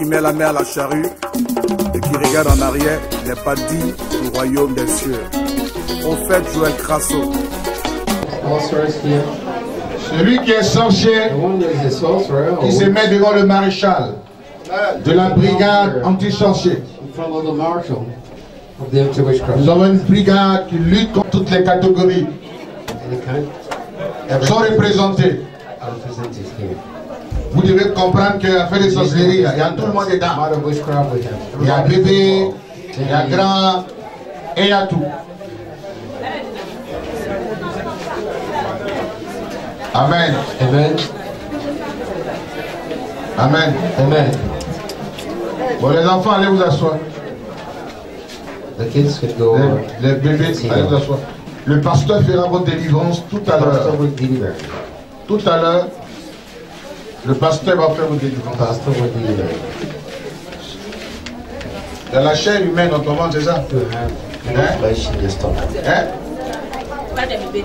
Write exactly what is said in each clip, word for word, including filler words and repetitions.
qui met la main à la charrue et qui regarde en arrière n'est pas digne du royaume des cieux. Prophète Joël Crasso. Celui qui est sorcier, qui se met devant le maréchal de la brigade anti-sorcier. Nous avons une brigade qui lutte contre toutes les catégories. Elles sont représentées. Vous devez comprendre qu'à faire des sorcelleries, il y a tout le monde dedans. Il y a bébé, il y a grand, et il y a tout. Amen. Amen. Amen. Amen. Bon, les enfants, allez vous asseoir. The kids could go. Les, les bébés, allez vous asseoir. Le pasteur fera votre délivrance tout à l'heure. Tout à l'heure, le pasteur va faire votre délivrance. Il y a la chair humaine dans ton ventre, c'est ça? Hein? Hein? Pas de bébé.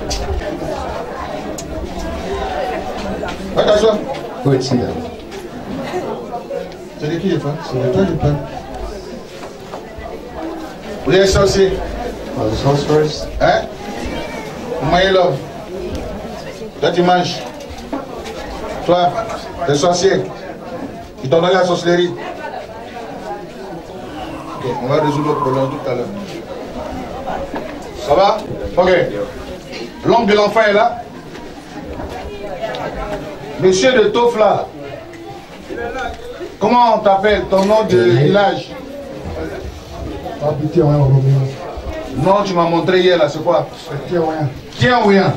Va t'asseoir. Go and see them. C'est de qui je parle? C'est de toi je parle. Vous êtes sorcier? Oh, the sorcerers. Hein? Vous mangez l'homme. Toi tu manges. Toi, t'es sorcier. Ils t'ont donné la sorcellerie. Ok, on va résoudre le problème tout à l'heure. Ça va? Ok. L'homme de l'enfant est là. Monsieur de Tofla. Comment on t'appelle? Ton nom de village? Non, tu m'as montré hier là, c'est quoi? Tiens-Ouyan.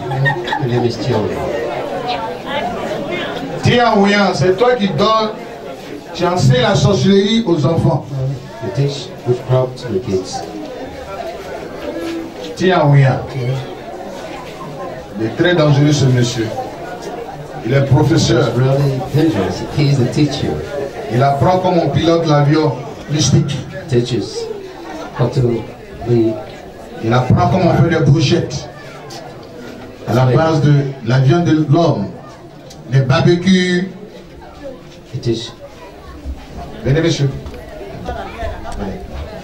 Tiens-Ouyan, c'est toi qui donnes, tu enseignes la sorcellerie aux enfants. Tiens-Ouyan. Il est très dangereux ce monsieur. Il est professeur. Il apprend comment on pilote l'avion mystique. Il apprend comment on fait des brochettes à la base de la viande de l'homme, les barbecues. Venez, messieurs. Venez.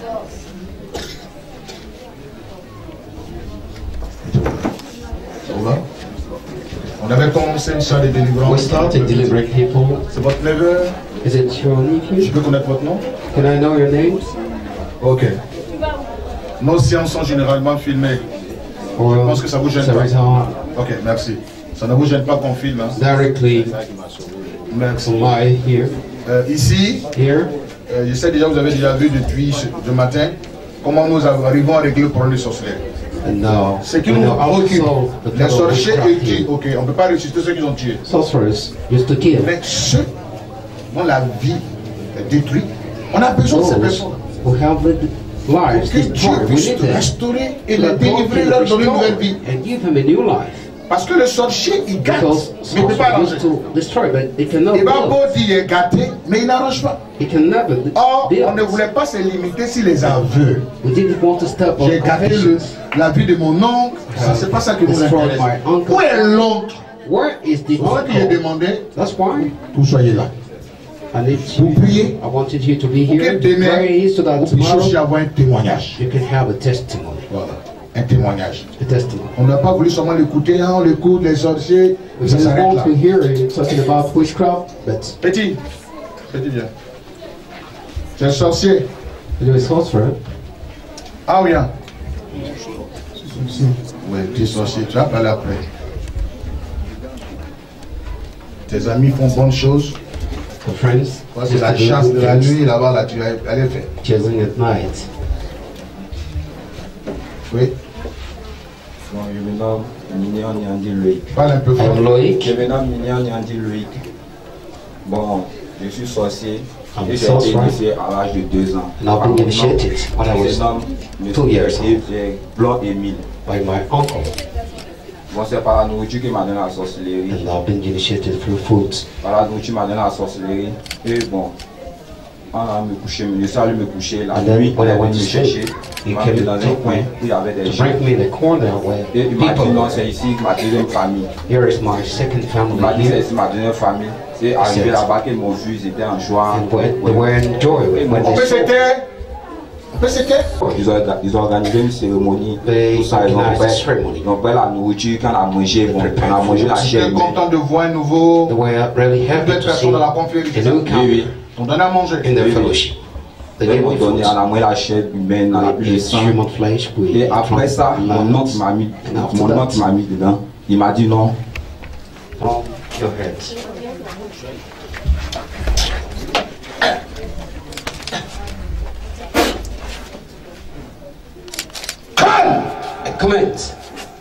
Ça va? On avait commencé une salle de délivrance. We started delivering people. C'est votre neveu? Is it your nephew? Je peux connaître votre nom? Can I know your names? Ok. Nos séances sont généralement filmées. Je pense que ça vous gêne pas. Ok, merci. Ça ne vous gêne pas qu'on filme. Hein? Directly. Merci. Live here. Euh, ici, Here. euh, je sais déjà, vous avez déjà vu depuis ce matin comment nous arrivons à régler le problème des sorciers. Ce qui nous occupe, les sorciers et qui, ok, on ne peut pas ressusciter ceux qui ont tué. Sorcerers used to kill. Mais ceux dont la vie est détruite, on a besoin de ces personnes. Who have the lives que Dieu destroyed. We puisse need them. restaurer et les délivrer, leur donner une nouvelle vie. And give him a new life. Parce que le sorcier, il gâte, Because mais il ne peut pas arranger. used to destroy, but it cannot Il va build. beau dire il est gâté, mais il n'arrange pas. It can never Or, build. on ne voulait pas se limiter sur les aveux. We didn't want to step on J'ai gâté le- la vie de mon oncle, ça c'est pas ça qui nous Destroyed intéresse. my uncle. Où est l'oncle? Where is the C'est ça que j'ai uncle? demandé, That's why vous soyez là. I need Vous you. priez, I wanted you to be pour que here. demain, Pray so that vous puissiez aussi tomorrow avoir un témoignage. you can have a testimony. Voilà, un témoignage. A testimony. On n'a pas voulu seulement l'écouter, hein, on l'écoute, les sorciers, We ça just s'arrête want là. to hear it talking about witchcraft, but Petit, petit bien. Tu es sorcier. you're a sorcerer. Ah oui, hein. Oui, tu es sorcier, tu vas parler après. Tes amis font bonnes choses. For friends, Toi, c'est la chasse de la nuit, là-bas, là, tu vas aller faire. chasing at night. Oui, Bon, je me nomme Mignon Nyandi Loïc. parle un peu fort. I'm Loïc. Je me nomme Mignon Nyandi Loïc. Bon, je suis sorcier I'm et a j'ai été sorcerer. initié à l'âge de deux ans. And I've been initiated when I Je me was nomme two years Monsieur Pierre Blanc Émile. by my uncle, Bon, c'est par la nourriture qui m'a donné la sorcellerie. and I've been initiated through foods. Par la nourriture qui m'a donné la sorcellerie. Et bon, à me coucher, je suis allé me coucher la And then nuit, when I il est went venu to me sleep, chercher, he il m'a came mis to dans un take coin me, où il y avait des to gens. bring me in the corner where Et il m'a dit people non, were. c'est ici ma deuxième famille. Here is my second Il m'a dit family c'est here. ici ma deuxième famille. C'est arrivé Yes. là-bas qu'ils m'ont vu, ils étaient en joie. And when they were in joy when On peut they saw c'était. On peut c'était. Ils ont, ils ont organisé une cérémonie, They tout ça, ils ont organized a fait, ceremony. ils ont fait la nourriture, quand on a mangé, bon, on a mangé la Je chair suis humaine. content de voir un nouveau. they were really happy Deux to see personnes dans la a conférence. new Oui, oui. couple On donne à manger. in the Oui, oui. fellowship. They Ils gave m'ont me donné, food. on a mangé la chair humaine, on a pris le It's sang. human flesh. We Et après ça, mon oncle m'a mis, And after mon that, oncle m'a mis dedans. Il m'a dit non. on your heads. Calme. Commence.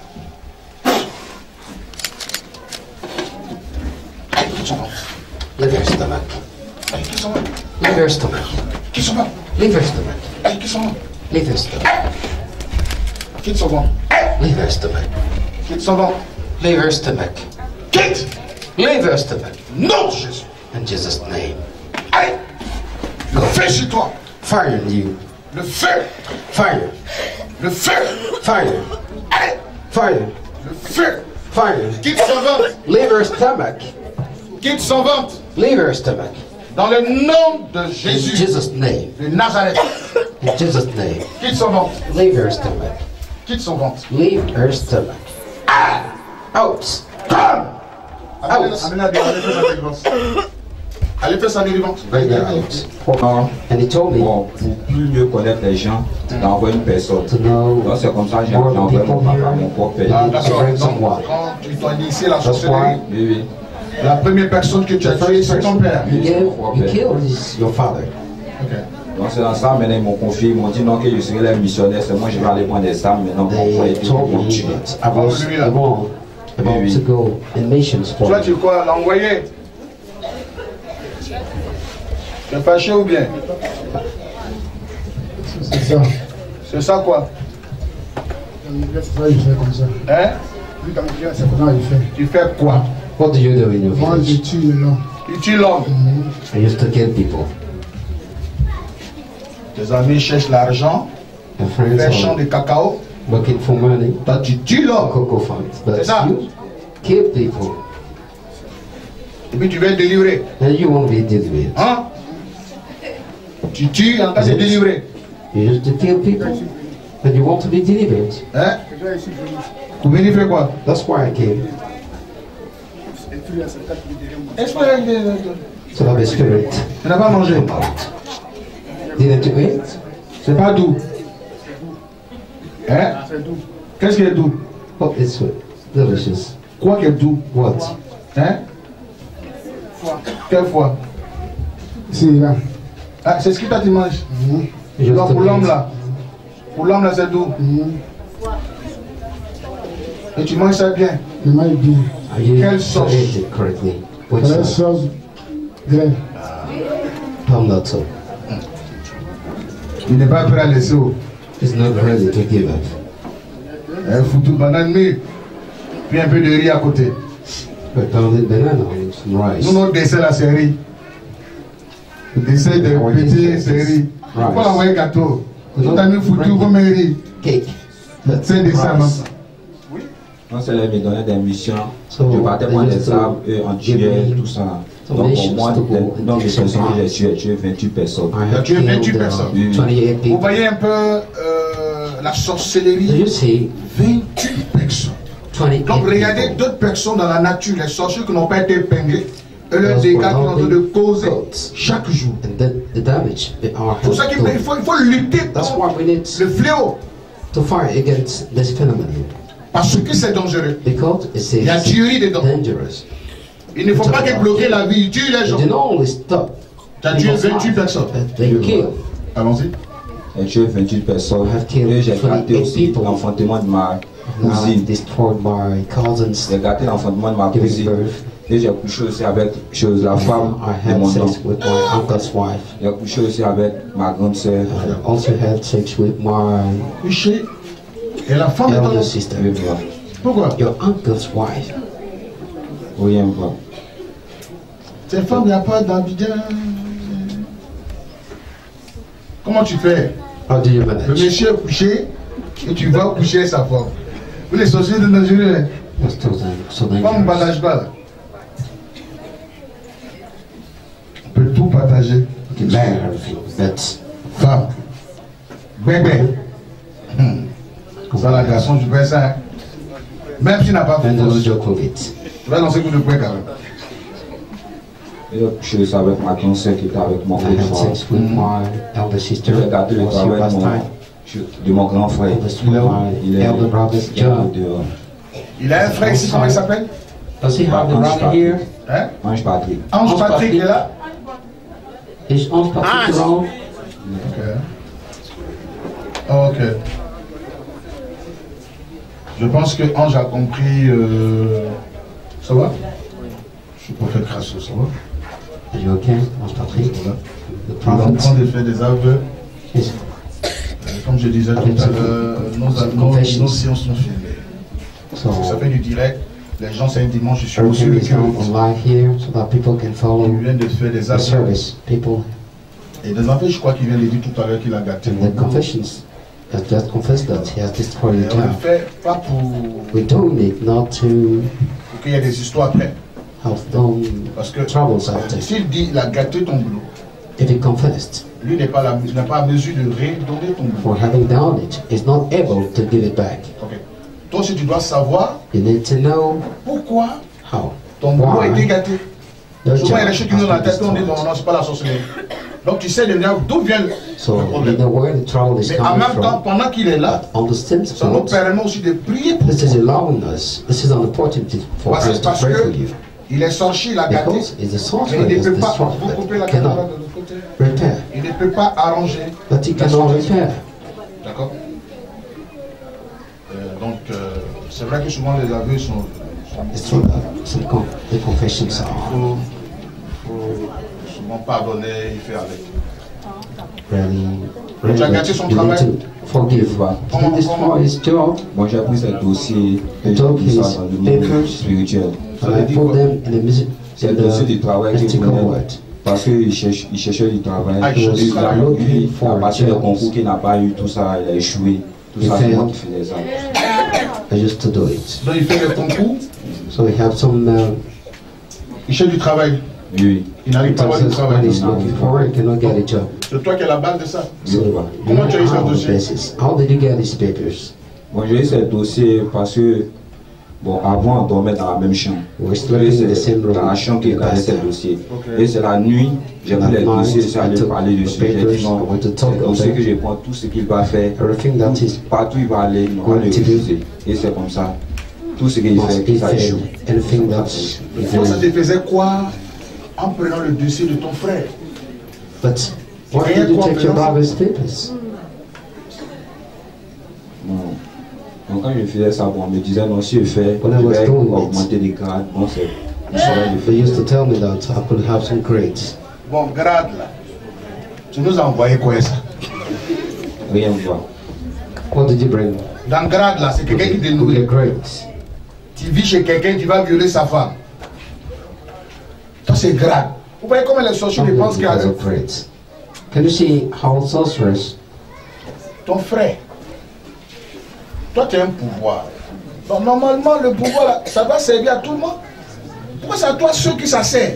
Leave your stomach. Allez, qui s'en va? Leave your stomach. Qui s'en va? Leave your stomach. Allez, qui s'en va? Leave your stomach. Qui s'en va? Leave your stomach. Qui s'en va? Leave your stomach. Quitte. Leave your stomach. Non, Jésus. In Jesus' name. Allez. Le feu sur toi. Fire in you. Le feu. Fire. Le feu. Fire. Allez. Fire. Le feu. Fire. Quitte son ventre. Leave your stomach. Quitte son ventre. Leave your stomach. Dans le nom de In Jésus Jesus' name. de Nazareth. In Jesus' name. Quitte son ventre. Leave your stomach. Quitte son ventre. Leave your stomach. Out. Calme. Amenez- Out. amenez-la dehors, allez faire sa délivrance. Allez faire sa délivrance. Bring her out. Non. And he told me Bon, pour plus mieux connaître les gens, d'envoyer une personne. to know Donc c'est comme ça que j'ai more envoyé mon people papa, mon here. propre Ah, père. d'accord. bring Donc, someone. quand tu t'as initié la That's sorcellerie, why Oui, oui. la première personne que tu as the tuée, first c'est ton person père. you gave, you killed is your father. Ok. Donc c'est dans ça, maintenant ils m'ont confié, ils m'ont dit non que je serai les missionnaires, c'est moi je vais aller prendre des armes maintenant pour envoyer They tout told le monde me tuer. that I was Celui-là. the one about Oui, oui. to go in missions for Toi, me. tu quoi, l'envoyer? T'es fâché ou bien? C'est ça. C'est ça quoi? C'est ça, il fait comme ça. Hein? Lui, comme il fait, c'est comment il fait. Tu fais quoi? What do you do in your Moi, je village? tue les noms. Tu tues l'homme. I used to kill people. Tes amis cherchent l'argent, My friends les champs are de cacao. looking for money, Toi, tu tues l'homme. cocoa farms, but C'est ça. you kill people, Et puis tu veux délivrer. and you won't be delivered. Hein? Tu tues en cas de délivrer. You used to kill people, and you want to be delivered. Hein? Pour venir faire quoi? That's why I came. Explique. So that the spirit Tu n'as pas mangé. didn't you eat? C'est pas doux. Hein? Qu'est-ce qui est doux? What is sweet? Delicious. Quoi qui est doux? What? Hein? Quelle fois? C'est là. Ah, c'est ce que toi tu manges. You Donc used pour to l'homme eat. là. Pour l'homme là c'est doux. Et tu manges ça bien. Le mal bien. Are you Quelle to sauce? eat it correctly? Which La sauce? sauce graine. Palm nut soup. Il n'est pas prêt à laisser. Oh. It's not ready to give up. Un foutu banane mûre. Puis un peu de riz à côté. But pounded banana and some rice. Nous, notre dessert là c'est riz. Le dessert de Our petit dessert c'est is riz. rice. Pourquoi l'envoyer gâteau? No, Tout a mis foutu bring comme un riz. Cake. That's C'est des ça rice. Donc c'est là ils me donnaient des missions. So, Je partais they prendre used des to arbres, eux en give tuait, me tout ça. some Donc pour missions moi, to go les- and dans do les some personnes que j'ai harm. tuées, j'ai tué vingt-huit personnes. I have Tu es vingt-huit killed personnes. uh, twenty-eight Vous people. voyez un peu euh, la Do sorcellerie? you see vingt-huit personnes. twenty-eight Donc regardez people? d'autres personnes dans la nature, les sorciers qui n'ont pas été épinglés, et leurs Those dégâts were qu'ils ont en train not de been causer goats. chaque jour. And then the damage they are C'est pour ça qu'il faut, il doing. faut, il faut lutter That's contre why we need le fléau, to fight against this phenomenon, parce que c'est dangereux. because it Il y a is tuerie dedans. dangerous. Il ne faut pas que bloquer la vie, il tue les They gens. did not only stop, Tu as tué vingt-huit personnes. but they kill. Allons-y. J'ai tué vingt-huit personnes. I have killed Et j'ai gâté twenty-eight aussi people. l'enfantement de ma Now I cousine. destroyed my cousins, J'ai gâté l'enfantement de ma giving cousine. birth. Et j'ai couché aussi avec chose, la femme I de had mon sex oncle. with my uncle's wife. J'ai couché aussi avec ma grande sœur. I also had sex with my Couché. Et la femme de elder ton... sister. Oui, voilà. Pourquoi? Your uncle's wife. Oui, un peu. Cette femme, il n'y a pas d'Abidjan. Comment tu fais? How do you Le manage? monsieur est couché et tu vas coucher sa femme. Vous les sorciers de dangereux. That's so dan- so Pas on ne dangerous. partage pas là. On peut tout partager. You can share everything. But Femme. Bébé. Hmm. Ça, la garçon, je fais ça. Hein. Même si tu n'as pas fait and don't force, joke with it. tu vas lancer coup de poing quand même. Et donc, je suis avec ma grande sœur qui était avec mon I frère. had sex with my elder Je sister. vais regarder le Was here travail de last mon, time. de mon grand frère. I was with my Il est elder brother's il est job. dehors. Il a un frère ici, comment il s'appelle? Does he have the brother here? Hein? Ange Patrick. Ange Ange Patrick Patrick. est là. Is Aunt Patrick around? Ok. Ok. Je pense que Ange a compris. Euh... Ça va? Je suis prophète Crasso, ça va? Are you okay, Aunt Patrick? Voilà. The Il est en train prophet de faire des aveux. is Euh, Comme je disais tout à l'heure, nos, nos, nos séances sont filmées. so Ça fait du direct. Les gens, c'est un dimanche, je suis aussi everything le is on culte. on live here so that people can Il follow vient de faire des the aveux. service. People Et des aveux, je crois qu'il vient de dire tout à l'heure qu'il a gâté. in the confessions has just confessed that he has destroyed Et the on le town. fait pas pour, We're doing it not to pour qu'il y ait des histoires après. have done Parce que troubles euh, after. s'il dit il a gâté ton boulot, If he confessed lui n'est pas, la- n'est pas à mesure de redonner ton boulot. for having done it, he's not able to give it back. Ok. Toi aussi, tu dois savoir You need to know pourquoi how. ton boulot a Why été gâté. your Souvent, il y a des job choses qui nous ont dans la has tête, been on dit non, destroyed. non, c'est pas la sorcellerie. Donc tu sais déjà d'où vient le So le you problème. know where the trouble is Mais en coming même temps, from. pendant qu'il est là, On the same ça nous spot, permet aussi de prier pour this is allowing us, this is an opportunity for Parce, us to parce pray for que you. il est sorcier, il a gâté. Because it's the Mais sorcerer il ne that's peut pas, destroyed, vous coupez la but caméra cannot de l'autre côté. repair. Il ne peut pas arranger. But he la cannot situation. repair. D'accord. Euh, Donc, euh, c'est vrai que souvent les aveux sont. sont It's true that some con the confessions Il are faut, faut souvent pardonner et faire avec. really, Tu as really gâté good. son You need travail. to forgive. Comment- He destroyed his job, Moi, j'ai pris ce dossier et j'ai took mis ça his dans le monde papers spirituel. Ça and veut I dire put quoi? them in the, mus- C'est in le dossier du the travail qui mystical voulait, word. parce qu'il cherche, il cherchait du travail. Ah, il cherchait Et du travail. lui, For à partir des jobs. concours qu'il n'a pas eu, tout ça, il a échoué. Tout He ça, c'est moi failed. qui faisais ça. I used to do it. Donc, il fait le concours, So we have some uh, il cherche du travail. Oui, Il n'arrive pas à avoir du instances when travail. he's looking for it, cannot get a job. C'est toi qui es la base de ça. je sais pas. You Comment tu as eu ce have the dossier? basis. How did you get these papers? Bon, j'ai eu ce dossier parce que, bon, avant, on dormait dans la même chambre. We're Et sleeping in the same c'est dans la room. chambre qui The gardait ce pastor. dossier. Ok. Et c'est la nuit, j'ai pris les That night, dossiers, j'ai I allé took parler the dessus. J'ai dit papers, non, I went to c'est talk le about dossier it. que je prends, tout ce qu'il va faire. Everything that is Partout il va aller, il va Going le to do. refuser. Et c'est comme ça. Tout ce qu'il must fait, be ça failed. échoue. Anything that Toi, ça te is faisait quoi en prenant le dossier de ton frère? But why did you take your brother's papers? Non. Donc quand je faisais ça, bon, on me disait non, si je fais, When I je was vais doing it. augmenter les grades. Bon, c'est il serait de They used to faire. tell me that I could have some grades. Bon, grade là. Tu nous as envoyé quoi ça? Rien voir. What did you bring? Dans grade là, c'est quelqu'un qui te With your nourrit. grades. Tu vis chez quelqu'un, tu vas violer sa femme. Ça c'est grade. Vous voyez comment les sorciers Something pensent because qu'avec of grades. Can you see how sorcerers, ton frère, toi tu as un pouvoir. Donc normalement le pouvoir là, ça doit servir à tout le monde. Pourquoi c'est à toi ceux qui ça sert?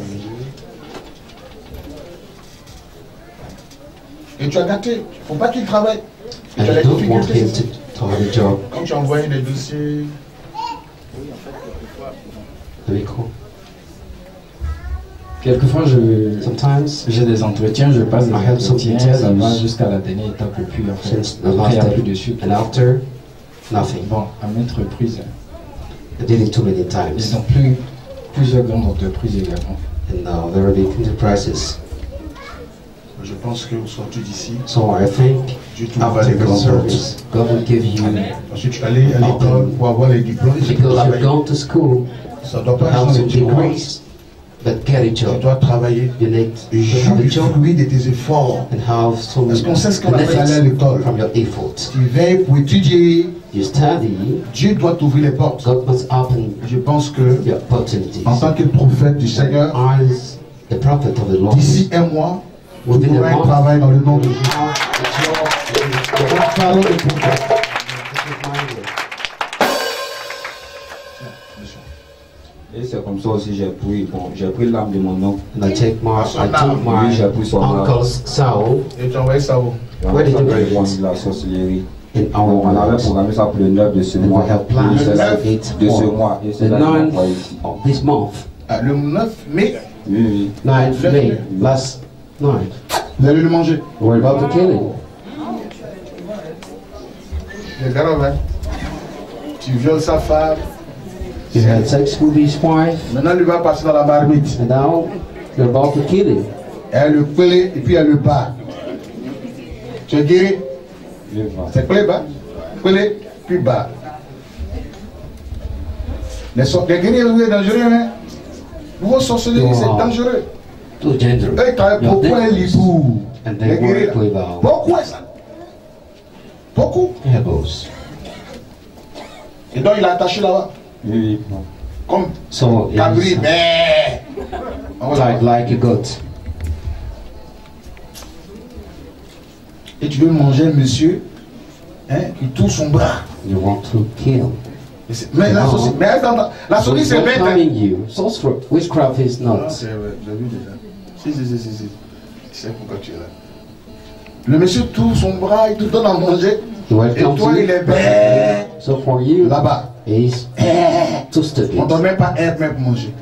Et tu as gâté. Il ne faut pas qu'il travaille. Et and tu as you les don't want difficultés. him to, to have a job? Quand tu as envoyé des dossiers, Let me call. Quelquefois, je, Sometimes, j'ai des entretiens, je passe des I have some entretiens, ça va interviews. jusqu'à la dernière étape et puis en fait, since the après il last n'y a plus day, de suite. and after, nothing. Bon, à maintes reprises, I did it too many ils times. ont plus plusieurs grandes entreprises également. And now there are big enterprises. je pense que au sortir d'ici, So I think Dieu t'ouvre after les the grandes portes. service, God will give you, Parce que tu es allé à l'école pour avoir les diplômes, c'est pour because you've travailler. gone to school Ça ne doit to pas have changer some de degrees. degrees, but get a Tu job. dois travailler. You need Et to have a jouir job fruit de tes efforts. and have some Est-ce qu'on sait ce qu'on appelle aller à benefits l'école? from your effort. Tu veilles pour étudier. You study, Dieu doit t'ouvrir les portes. God must open Je pense que, your opportunities. en tant que prophète du Seigneur, As the prophet of the Lord, d'ici un mois, Tu trouveras un travail dans le nom de Jésus. Et c'est comme ça aussi j'ai pris, bon, j'ai pris l'âme de mon oncle. And I take my, I took Oui, my j'ai pris son âme. uncle's soul Et tu as envoyé ça où? Where did you bring it? De la sorcellerie. in On our avait lives. programmé ça pour le neuf de ce And mois. we have planned Et c'est là- it de ce for mois. Et the c'est là qu'on ninth voit ici. of this month. Ah, le neuf mai, Oui, oui. ninth May, last night. vous allez le manger. We're about to kill him. C'est grave, hein? Tu violes sa femme. He had sex with his wife, Maintenant, il va passer dans la marmite. and now you're about to kill him. Elle le pelé et puis elle le bat. Tu es guéri? Je vois. C'est pelé, bas. Pelé, puis bas. Les, so les guerriers sont dangereux, hein? Vos sorcelleries, Wow. c'est dangereux. Too dangerous. Eux, ils travaillent You're beaucoup un dangerous. libou. And they Les guerriers, work là. with our Beaucoup, hein, ça. Beaucoup. elbows. Et donc, il a attaché là-bas. Oui, oui. Bon. Comme So cabri, it's mais. tied like a goat. Et tu veux manger un monsieur, hein, qui touche son bras. You want to kill. Mais, c'est- mais la No. sorcellerie, mais attends, la So sorcellerie, it's c'est not bête. hein. coming you. Sorcerer, witchcraft is Ah, not. c'est vrai, j'ai vu déjà. Si, si, si, si, si. Je sais pourquoi tu es là. Le monsieur touche son bras, il te donne à manger. He Et welcomes toi, il you. est bête. So for you, Là-bas. he's too On ne stupid. donne même pas herbe même pour manger.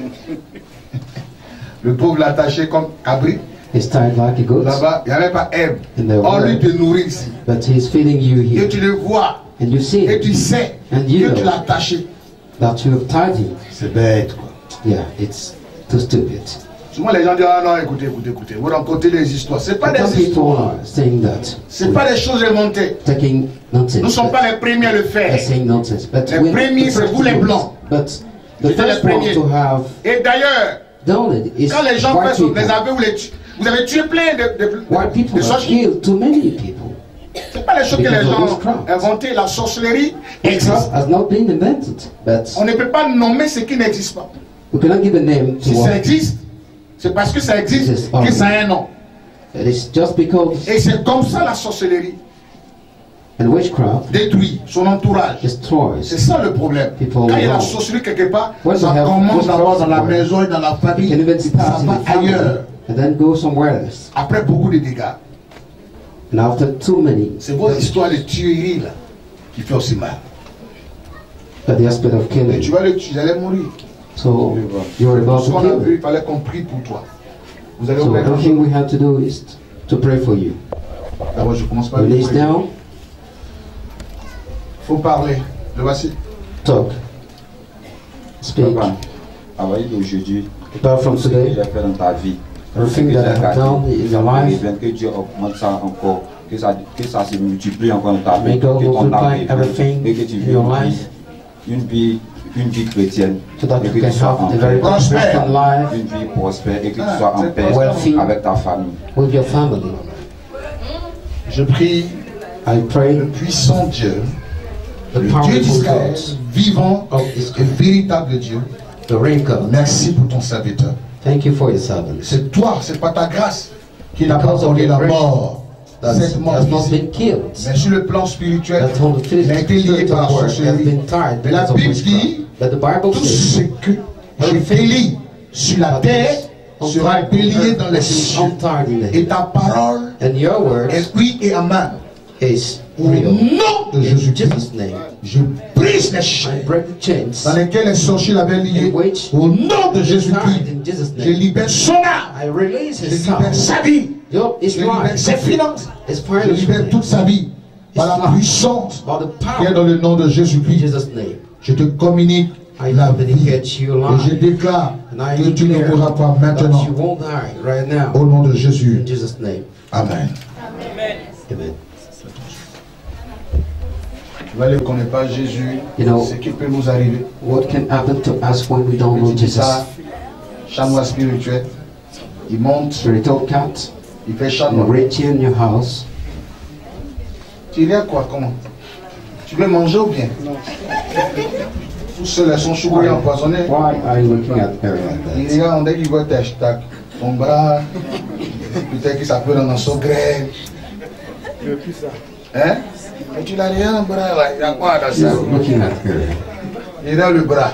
Le pauvre l'a attaché comme cabri. He's tied like a goat, Là-bas, il n'y a même pas herbe. in the On lui world, te nourrit ici. but he's feeding you Et here. tu le vois. And you see Et tu sais And you que tu know. l'as attaché. that you have tied him. C'est bête, quoi. Yeah, it's too stupid. Souvent, les gens disent, ah non, écoutez, écoutez, écoutez. Vous racontez des histoires. Ce n'est pas Some des people histoires. are saying that. Ce n'est pas des choses inventées. Taking nonsense. Nous ne sommes but pas les premiers à le they're faire. saying nonsense. But Les we- premiers, the c'est first vous les to do it. Blancs. But the C'était first les one premiers. to have Et d'ailleurs, done it is quand les gens white font people. les aveux, vous, les tu- vous avez tué plein de, de, White de, people de have sorciers. killed too many people. Ce n'est pas les choses que les because of gens witchcraft. ont inventées. La sorcellerie Witchcraft existe. has not been invented, but On ne peut pas nommer ce qui n'existe pas. we cannot give a name to Si ça what existe, c'est parce que ça existe Yes, que ça a un nom. it is. Just because Et c'est comme ça la sorcellerie and witchcraft détruit son entourage. C'est destroys. ça le problème. People Quand il y a la wrong. sorcellerie quelque part, When ça you have commence d'abord dans la witchcraft, maison et dans la You can famille. even Ça start in va the family ailleurs. and then go somewhere else. Après beaucoup de dégâts. And after too many, C'est vos histoires de tuerie là qui fait aussi mal. but the aspect of Et killing. tu vas le tuer, vous allez mourir. So you're about Ce to qu'on a kill. vu, il fallait qu'on prie pour toi. Vous allez So ouvrir everything we have to do is to pray for you. D'abord, je commence par le Release prier. down, Faut parler. Le voici. talk, speak. Papa, à partir d'aujourd'hui, Apart from ce que today, j'ai fait dans ta vie, everything that I have done in your et life, bien que Dieu augmente ça encore, que ça, que ça se multiplie encore dans ta vie, May God que ton âme multiply évolue, everything et que tu in vis your une vie, life. une vie, une vie chrétienne, so that et you que can tu sois en have a very paix, Prospère. Christian life une vie prospère, et que tu Ah, sois en c'est paix wealthy. avec ta famille. with your family. Je prie I pray le puissant Dieu, the le Dieu powerful d'Israël, God vivant of et Israel, véritable Dieu. the real God. Merci pour ton serviteur. Thank you for your servants. C'est toi, c'est pas ta grâce qui n'a pas Because of donné your la grace mort. That Cette mort has not physique. been killed. Mais sur le plan spirituel, That on the il a été lié spiritual par la world has sorcellerie. been tied Mais la because of Bible witchcraft. dit, But the Bible tout says ce que je délie sur la terre sera délié dans les cieux. untied in the Et heaven. ta parole And your words est oui et amen. is Au real. nom de In Jésus-Christ, Jesus' name, je brise les I chaînes break the chains dans lesquelles les sorciers l'avaient lié. in which Au nom de is Jésus-Christ, tied in Jesus' je name. libère son âme. I release Je his libère soul. sa vie. Your, his Je libère life, ses finances. his Je finances, libère toute sa vie. Par la life. puissance by the qui est power dans le nom de in Jésus-Christ. Jesus' name. Je te communique I la vie. communicate your Et je life. déclare And I que tu ne declare mourras pas that maintenant. you won't die right now. Au nom de Jésus. In Jesus' name. Amen. Amen. Tu vois, ne connais pas Jésus. You know, Ce qui peut nous arriver. what can happen to us when we don't know Tu dis Jesus? ça, chat noir spirituel. Il monte, Spiritual cat, il fait chat you noir. rich in your house. Tu irais quoi, comment? Tu veux manger ou bien? Tous ceux-là sont choux et empoisonnés. Why are you looking at Mary like Il that? regarde, on dit qu'il voit tes hashtags. Ton bras, Peut-être qu'il s'appelle dans son grec. Hein? Mais tu n'as rien dans le bras là. Il y a quoi dans ça? Il est dans le bras.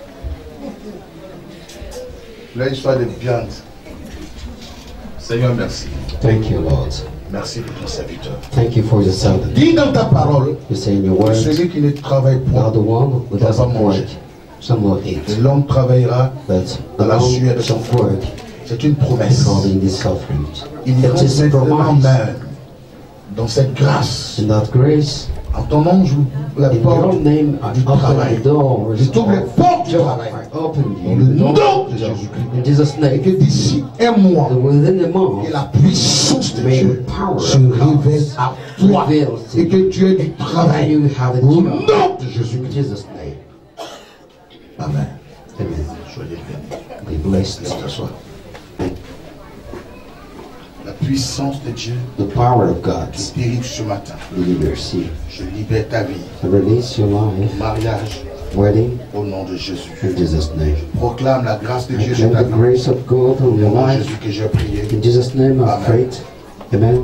Là, il soit de viande. Seigneur, merci. Thank you, Lord. Merci pour ton serviteur. Thank you for your servant. Dis dans ta parole, You say in your words, celui qui ne travaille thou pas, art the one who doit pas doesn't work, manger. some will eat. Et l'homme travaillera But the dans la sueur de long son shall work C'est une promesse. according to suffering. Il It rentre is a maintenant promise. même dans cette grâce. In that grace, En ton nom, j'ouvre la in your porte name, I du open travail. the doors Je t'ouvre les of portes du joy. travail. I open Dans you le the nom door de Jésus-Christ. in Jesus' Et name. que d'ici un mois, That within a month, que la puissance de may Dieu the power se of God révèle à toi. reveal to Et que you. tu aies du And travail. you have a Au job nom de in Jésus-Christ. Jesus' name. Amen. Amen. Soyez bénis. Be blessed. Laisse t'asseoir. La puissance de Dieu The power of God. qui dérive ce matin. Liberty. Je libère ta vie. Release your life. Mariage Wedding au nom de Jésus. in Jesus' name. Proclame la grâce de I Dieu sur claim ta the vie. grace of God on Au your nom de life. Jésus que j'ai prié. In Jesus' name I Amen. prayed. Amen.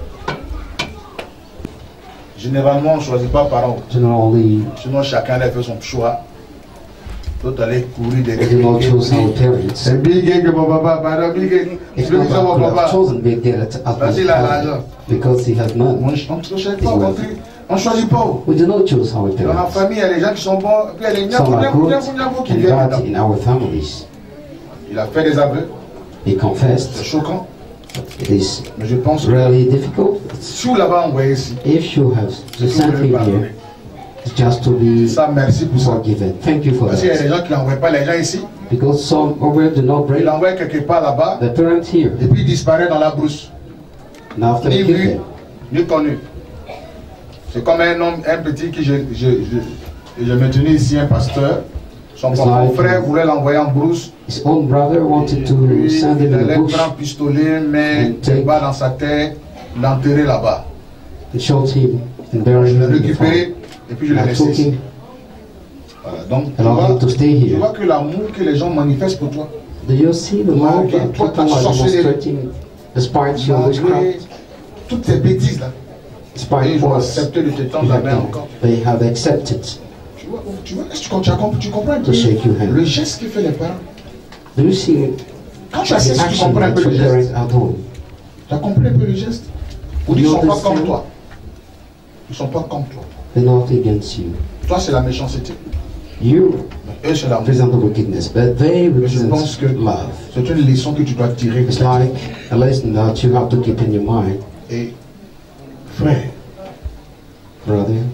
Généralement, on ne choisit pas par ordre. Generally, Sinon, chacun a fait son choix. L'autre allait courir des we do not choose our parents. C'est Big Gay que mon papa, pardon, Big Gay. It's Je le not dis à that mon we have papa. chosen Big Gay at at Vas-y, my là, time là. because he has On none. ne choisit pas, on ne choisit pas. We do not choose our Dans la parents. famille, il y a des gens qui sont bons, puis il y a des Some are nyabou, good nyabou, nyabou qui and viennent bad dedans. in our families. Il a fait des aveux, He c'est confessed. choquant, It is mais je pense que really difficult. si vous l'avez envoyé ici, If you have c'est que vous sent voulez him pardonner. here, it's just to be Ça, merci pour ça. forgiven. Thank you for Parce qu'il y a that. des gens qui n'envoient pas les gens ici, Because some over do not ils bring l'envoient quelque part là-bas, the parent here. et puis ils disparaissent dans la brousse. And after Ni they vu, give them, ni connu. C'est comme un homme, un petit qui je, je, je, je maintenais ici, un pasteur. Son It's propre like- frère voulait l'envoyer en brousse. his own brother wanted to Lui, send il him in the allait bush prendre un pistolet, mais And des take- balles dans sa tête, l'enterrer là-bas. and shot him and buried Je him l'ai in the farm. récupéré et puis je l'ai I laissé took ici. him, Voilà. Donc, tu allowed him vois, to stay tu here. vois que l'amour que les gens manifestent pour toi, Do you see the love Malgré that toute people ta are sorcellerie, demonstrating despite your malgré witchcraft, toutes ces bêtises-là, et despite ils ont what accepté de te you tendre la have main done, encore. they have accepted Tu vois, tu vois, est-ce que tu, tu, as compris- tu comprends un peu to shake your hand. le geste que fait les parents? Do you see Quand tu the as cessé, tu action comprends un that peu your le parents geste. are doing? Tu as compris un peu le geste? Ou ils ne You sont pas understand? comme toi. Ils ne sont pas comme toi. They're not against you. Toi, c'est la méchanceté. You Eux, c'est l'amour. represent the wickedness, but they Mais je pense represent que love. c'est une leçon que tu dois tirer. It's like a lesson that you have to keep in your mind, Et frère, brother. il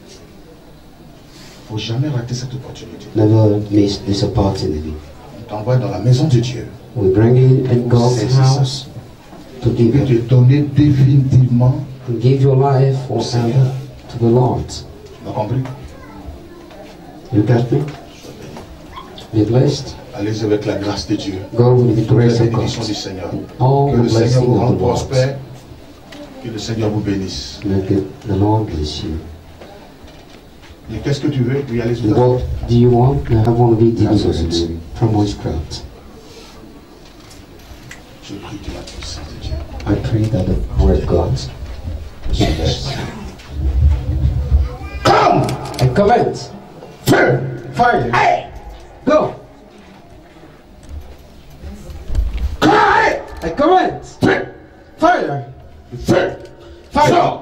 ne faut jamais rater cette opportunité. Never miss this opportunity. On t'envoie dans la maison de Dieu. We bring it in God's C'est ça. house to Il give veut te it, donner définitivement. to give your life forever to the Lord. Tu as compris? You got me? Be blessed. Allez avec la grâce de Dieu. Go with the Toutes les grace of God. bénédictions du Seigneur. All Que the le Seigneur blessing vous of rende the Lord. prospère. Que le Seigneur vous bénisse. May the Lord bless you. Et qu'est-ce que tu veux? Oui, allez And what do you want? I want to be delivered from witchcraft. Je prie de la puissance de Dieu. I pray that the word of God Je laisse. I comment. Feu! Fire. Hey! Go. Hey! I comment. Feu! Fire. Le feu! Fire. Sors!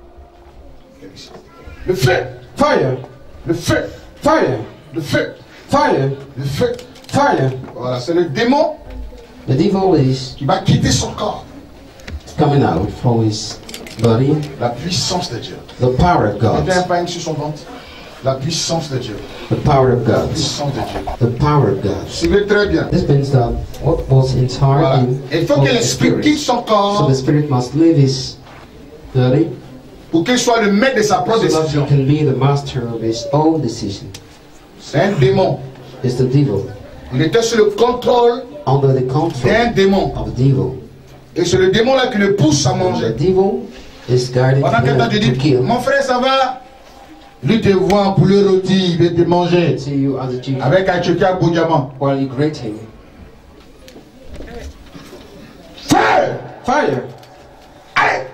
Le feu! Fire. Le feu! Fire. Le feu! Fire. Le feu! Fire. Voilà, c'est le démon The devil is qui va quitter son corps. coming out from his body. La puissance de Dieu. The power of God. Mettez un pain sur son ventre. La puissance de Dieu. The power of La God. puissance de Dieu. The power of God. Suivez très bien. This means that what was inside Voilà. him Et il faut was que the l'esprit spirit. quitte son So corps the spirit must leave his body pour qu'il soit le maître de sa propre so that he décision. can be the master of his own decision. C'est un démon. It's the devil Il était sous le contrôle under the control d'un démon. of the devil. Et c'est le démon là qui le pousse à The manger. devil is guiding Pendant que toi him tu to dis, kill. mon frère ça va? Lui te voit en poulet rôti, il veut te manger. See you as a chief Avec un choquet à diamant. while you grate him. Feu! Fire. Allez.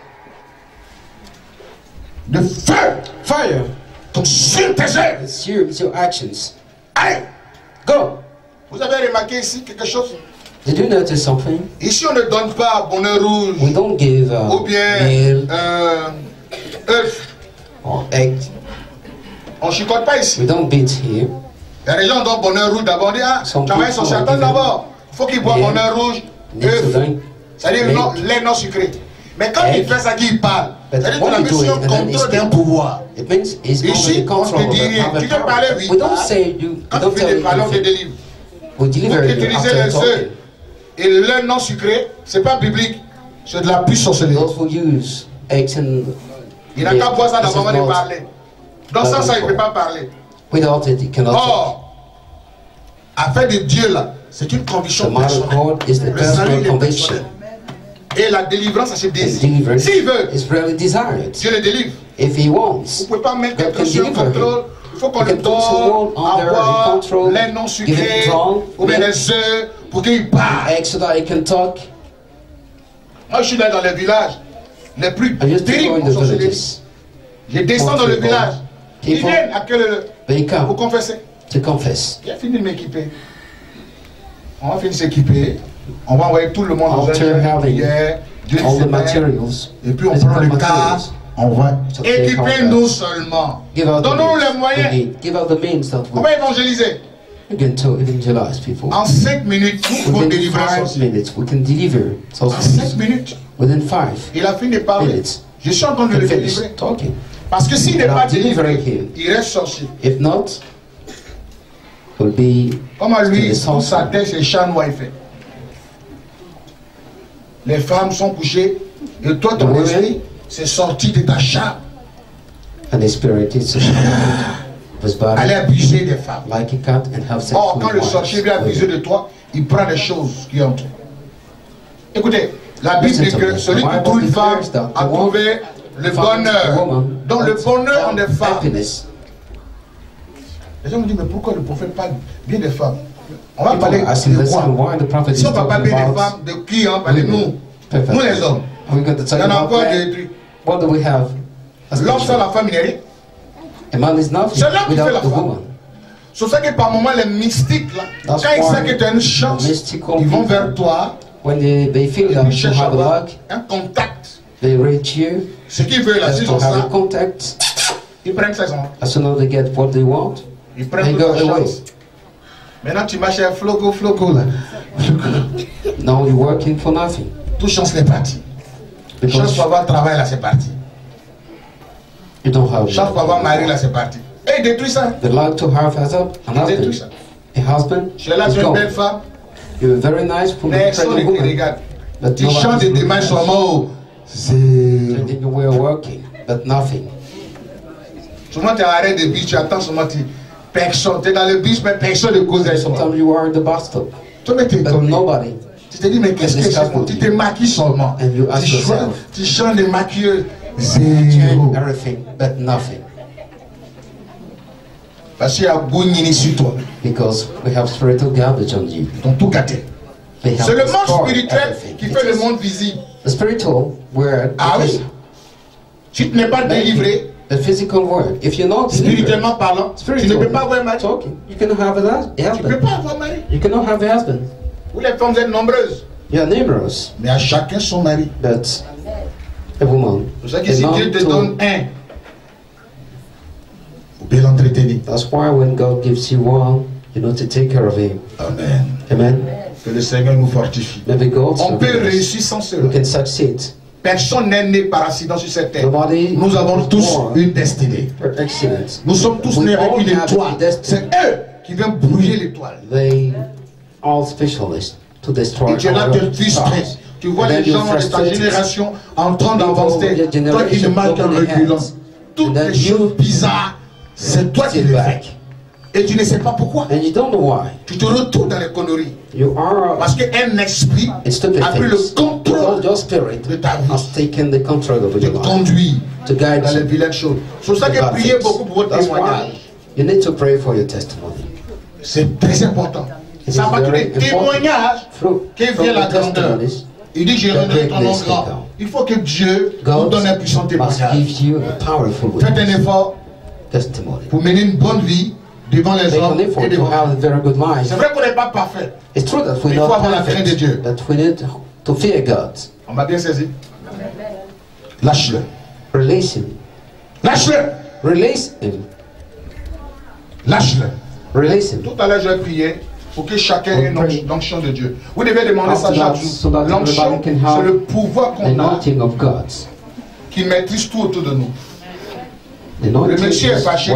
De feu. Fire. Consume tes œuvres. Consume your actions. Allez. Go. Vous avez remarqué ici quelque chose? Did you notice something? Ici, on ne donne pas bonheur rouge. We don't give uh, Ou bien meal euh, œuf. or egg. On ne chicote pas ici. We don't beat here. Il y a des gens qui donnent bonheur rouge d'abord. On dit, ah, Some tu as son people chaton are d'abord. Il faut qu'il boive Yeah. bonheur rouge, Need to œuf. drink C'est-à-dire milk. non, lait non sucré. Mais quand Egg. il fait ça, qu'il parle. But C'est-à-dire que when la you do mission it, and then contrôle it's d'un pouvoir. It means he's Ici, under the on control te of dit a, rien. of a Tu te power. parlais, oui, We don't parle. say you. We Quand don't tu tell fais des you parler, on te anything. délivre. We Vous deliver you utilisez after les talking. œufs et le lait non sucré, c'est pas biblique. C'est de la puissance. Those who use eggs and Il n'a qu'à boire ça this is d'abord de not parler. Dans ça, ça, il ne peut pas parler. without it, you cannot talk. Or, affaire de Dieu là, c'est une The conviction mother of personnelle. God is the Le salut personal est conviction. personnel. Et la délivrance, ça se And désire. deliverance S'il veut, is really desired. Dieu le délivre. If he Vous wants, ne pouvez pas mettre God quelqu'un can sur deliver him. contrôle. Il faut qu'on You le can put someone donne, under avoir control, lait non give him sucré, drunk, ou bien milk. des œufs, pour qu'il parle. eggs so that he can talk. Moi, je suis là dans les villages les plus I used to go terribles in en the sorcellerie. villages. Je descends dans le People- village. Ils people- viennent à quel They pour come confesser. to confess. J'ai fini de m'équiper. On va finir de s'équiper. On va envoyer tout le monde dans un After champ de having prière, d'une all the semaine. materials, Et puis on physical prend le car. materials, On va to take équiper-nous out seulement. Give out the Donnons means les we moyens. need. Give out the means that On we va évangéliser. begin to evangelize people. En cinq minutes, nous pouvons Within délivrer un five sorcier. minutes, we can deliver En sorceries. cinq minutes, Within five il a fini de parler. minutes, Je suis en train de we le can finish délivrer. talking. Parce que s'il n'est And pas I'm delivering délivré, him. il reste sorcier. If not, will be Comme à lui, still sous sa sorcery. tête, c'est chat noir fait. Les femmes sont couchées et toi, ton The women- esprit, c'est sorti de ta chambre. And the spirit is a of his body, Aller abuser des femmes. like a cat, and have sex Or, with quand le wives. sorcier vient abuser de toi, il prend des choses qui entrent. Écoutez, la Bible dit que celui qui trouve une femme a trouvé le bonheur. Donc le bonheur en des femmes. Happiness. Les gens me disent, mais pourquoi le prophète parle bien des femmes? On va People parler are asking de this, quoi? why the prophet Si is on ne parle pas talking bien des about femmes, de qui hein? Parlez nous. perfect. Nous les hommes. Are we going to Il talk y en a about encore that? des trucs. What do we have? as L'homme sans nation? la femme, il n'est rien. A man is nothing C'est l'homme qui fait without la the femme. woman. C'est pour ça que par moments, les mystiques, là, That's quand ils why savent que tu as une chance, the mystical ils vont people, vers toi When they, they feel et that puis you cherchent à have a avoir luck, un contact. they reach you, Ce qu'ils veulent, là, just s'ils to ont have a ça, contact. ils prennent ça, ils ont- As soon as they get what they want, ils prennent they toute go la away. chance. Maintenant, tu marches à floco, floco, là. Now you're working for nothing. Toute chance, c'est parti. Chance Because pour avoir travail, là, c'est parti. you don't have Chance pour avoir mari, là, c'est parti. Et détruis ça. the luck to have as a, an Détruis husband. ça. A husband Tu es là, is tu es une belle gone. femme. You're a very nice woman, Personne ne pregnant te woman, regarde. but Tu changes de nobody's démarche looking at seulement you. au zéro. Pretending you were working, but nothing. Souvent, tu es à l'arrêt de bus, tu attends seulement, tu... personne. Tu es dans le bus, mais personne ne cause avec toi. Sometimes you are at the bus stop, Toi, mais tu es but étonné. nobody. Tu te dis, mais qu'est-ce que c'est bon? Tu te maquilles seulement. And you ask Tu changes, yourself. tu changes de maquilleuse. Change Zéro. everything, but nothing. Parce qu'il y a Bounini sur toi. Because we have spiritual garbage on you. Ils t'ont tout gâté. They have C'est le monde destroyed spirituel everything. qui It fait le is monde visible. the spiritual word. Ah oui. Si tu n'es pas délivré, The physical word. If you're not delivered, spirituellement parlant, tu ne spiritually peux pas avoir un mari. talking, you cannot have a hus- a Tu ne peux husband. pas avoir un mari. You cannot have a husband. Vous les femmes êtes nombreuses. You are numerous, Mais à chacun son mari. but a woman. C'est pour ça que si Dieu te belong donne to- un, vous pouvez l'entretenir. That's why when God gives you one, you know to take care of him. Amen. Amen. Que le Seigneur nous fortifie. Maybe God On peut will réussir sans cela. we can succeed. Personne n'est né par accident sur cette terre. Nobody Nous avons was tous born une destinée. for accident. Nous sommes tous We nés avec all une have étoile. a destiny. C'est eux qui viennent brouiller l'étoile. They are specialists to destroy Et tu es là, our tu es frustré. stars. Tu vois And les then you're gens de ta frustrated. génération en train People d'avancer. of your Toi qui ne generation marches qu'en holding reculant. hands. Toutes And then les you choses bizarres, c'est toi qui sit les back. fais. Et tu ne sais pas pourquoi. And you don't know why. Tu te retrouves dans les conneries. You are Parce qu'un esprit it's stupid a pris le things. contrôle Because your spirit de ta vie. has taken the control of Te your life conduit to guide dans les you. vilaines choses. C'est pour ça que Bad priez things. beaucoup pour votre That's témoignage. why you need to pray for your testimony. C'est très important. It Ça is va tous very les témoignages Through, qui from viennent la the grandeur. testimonies Il dit, j'ai rendu ton nom grand. Il faut que Dieu vous donne un puissant témoignage. Faites un effort pour mener une bonne vie devant les hommes et devant vous. C'est vrai qu'on n'est pas parfait. Mais il faut avoir la crainte de Dieu. On m'a bien saisi. Lâche-le. Release him. Lâche-le. Release him. Lâche-le. Release him. Tout à l'heure, je vais prier pour que chacun ait une l'onction de Dieu. Vous devez demander ça chaque jour. L'onction, c'est le pouvoir qu'on a qui maîtrise tout autour de nous. Le monsieur est fâché.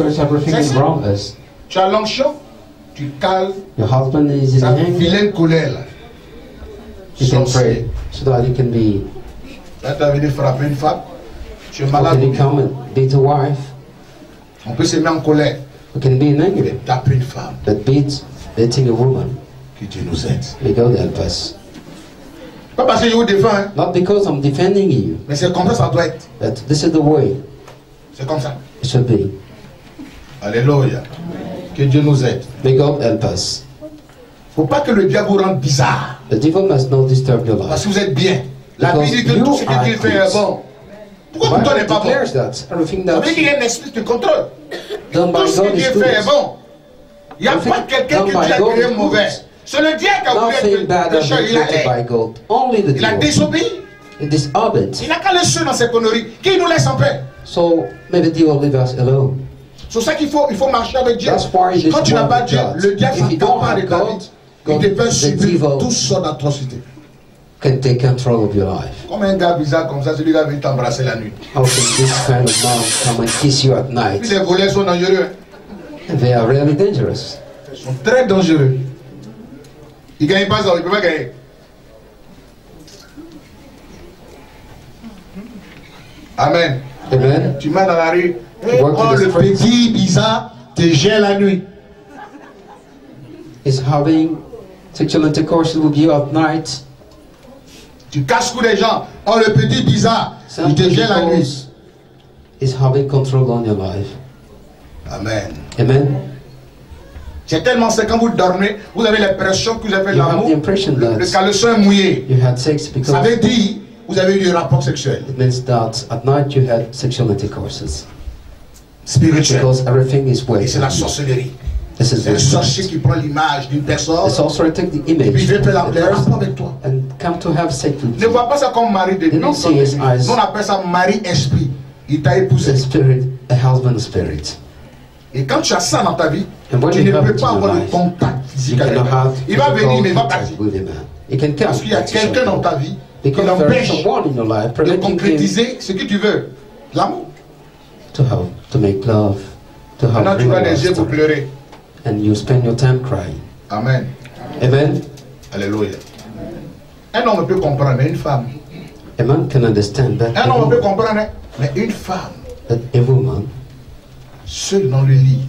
Tu as l'onction, tu calmes sa vilaine colère. You can pray so that you can be. Là, tu as envie de frapper une femme. Tu es malade. You can become a beat a wife. On peut se mettre en colère. We can be angry. Et taper une femme. But beat, beating a woman. Que Dieu nous aide. May God help us. Pas parce que je vous défends. Hein. Not because I'm defending you. Mais c'est comme ça, ça doit être. But this is the way. C'est comme ça. It should be. Alléluia. Que Dieu nous aide. May God help us. Faut pas que le diable vous rende bizarre. The devil must not disturb your life. Parce que vous êtes bien. La Bible dit que tout ce que Dieu fait est bon. Pourquoi tout n'est pas bon? Ça veut dire qu'il y a un esprit de contrôle. Tout ce que Dieu fait est bon. Il n'y a pas quelqu'un que Dieu a créé mauvais. C'est le diable qui a voulu être méchant. Il a désobéi. Il n'a qu'à laisser dans ses conneries. Qui nous laisse en paix? So maybe Dieu will leave us alone. C'est ça qu'il faut, il faut marcher avec Dieu. Quand tu n'as pas Dieu, le diable s'entend pas de ta vie. Il te fait subir toutes sortes d'atrocités. Can take control of your life. Comme un gars bizarre comme ça, celui qui veut t'embrasser la nuit. How can this kind of man come and kiss you at night? Les voleurs sont dangereux. And they are really dangerous. Ils sont très dangereux. Ils ne gagnent pas ça, ils ne peuvent pas gagner. Amen. Amen. Tu mets dans la rue. Hey, oh, le petit bizarre te gère la nuit. Is having sexual intercourse with you at night. Tu casses tous les gens. Oh, le petit bizarre, il te gère la nuit. Is having control on your life. Amen. Amen. C'est tellement c'est quand vous dormez, vous avez l'impression que vous avez l'amour. Le, le caleçon est mouillé. You had sex because ça veut dire vous avez eu des rapports sexuels. It means that at night you had sexual intercourses. Spirituel. Because everything is wet. Et c'est la sorcellerie. This is c'est le sorcier qui prend l'image d'une personne. It's also take the image. Et puis il fait les rapports avec toi. And come to have sex with you. Ne vois pas ça comme mari de Dieu. Nous on appelle ça mari esprit. Il t'a épousé. A spirit, a husband spirit. Et quand tu as ça dans ta vie, tu ne peux pas avoir de contact physique avec lui. Il va venir mais il va partir. Parce qu'il y a quelqu'un dans ta vie qui l'empêche de concrétiser ce que tu veux. L'amour. To have, to make love, to have. Maintenant tu vas les yeux pour pleurer. And you spend your time crying. Amen. Amen. Alléluia. Un homme peut comprendre, mais une femme. A man can understand that. Un homme peut comprendre, mais une femme. That a woman. Seule dans le lit.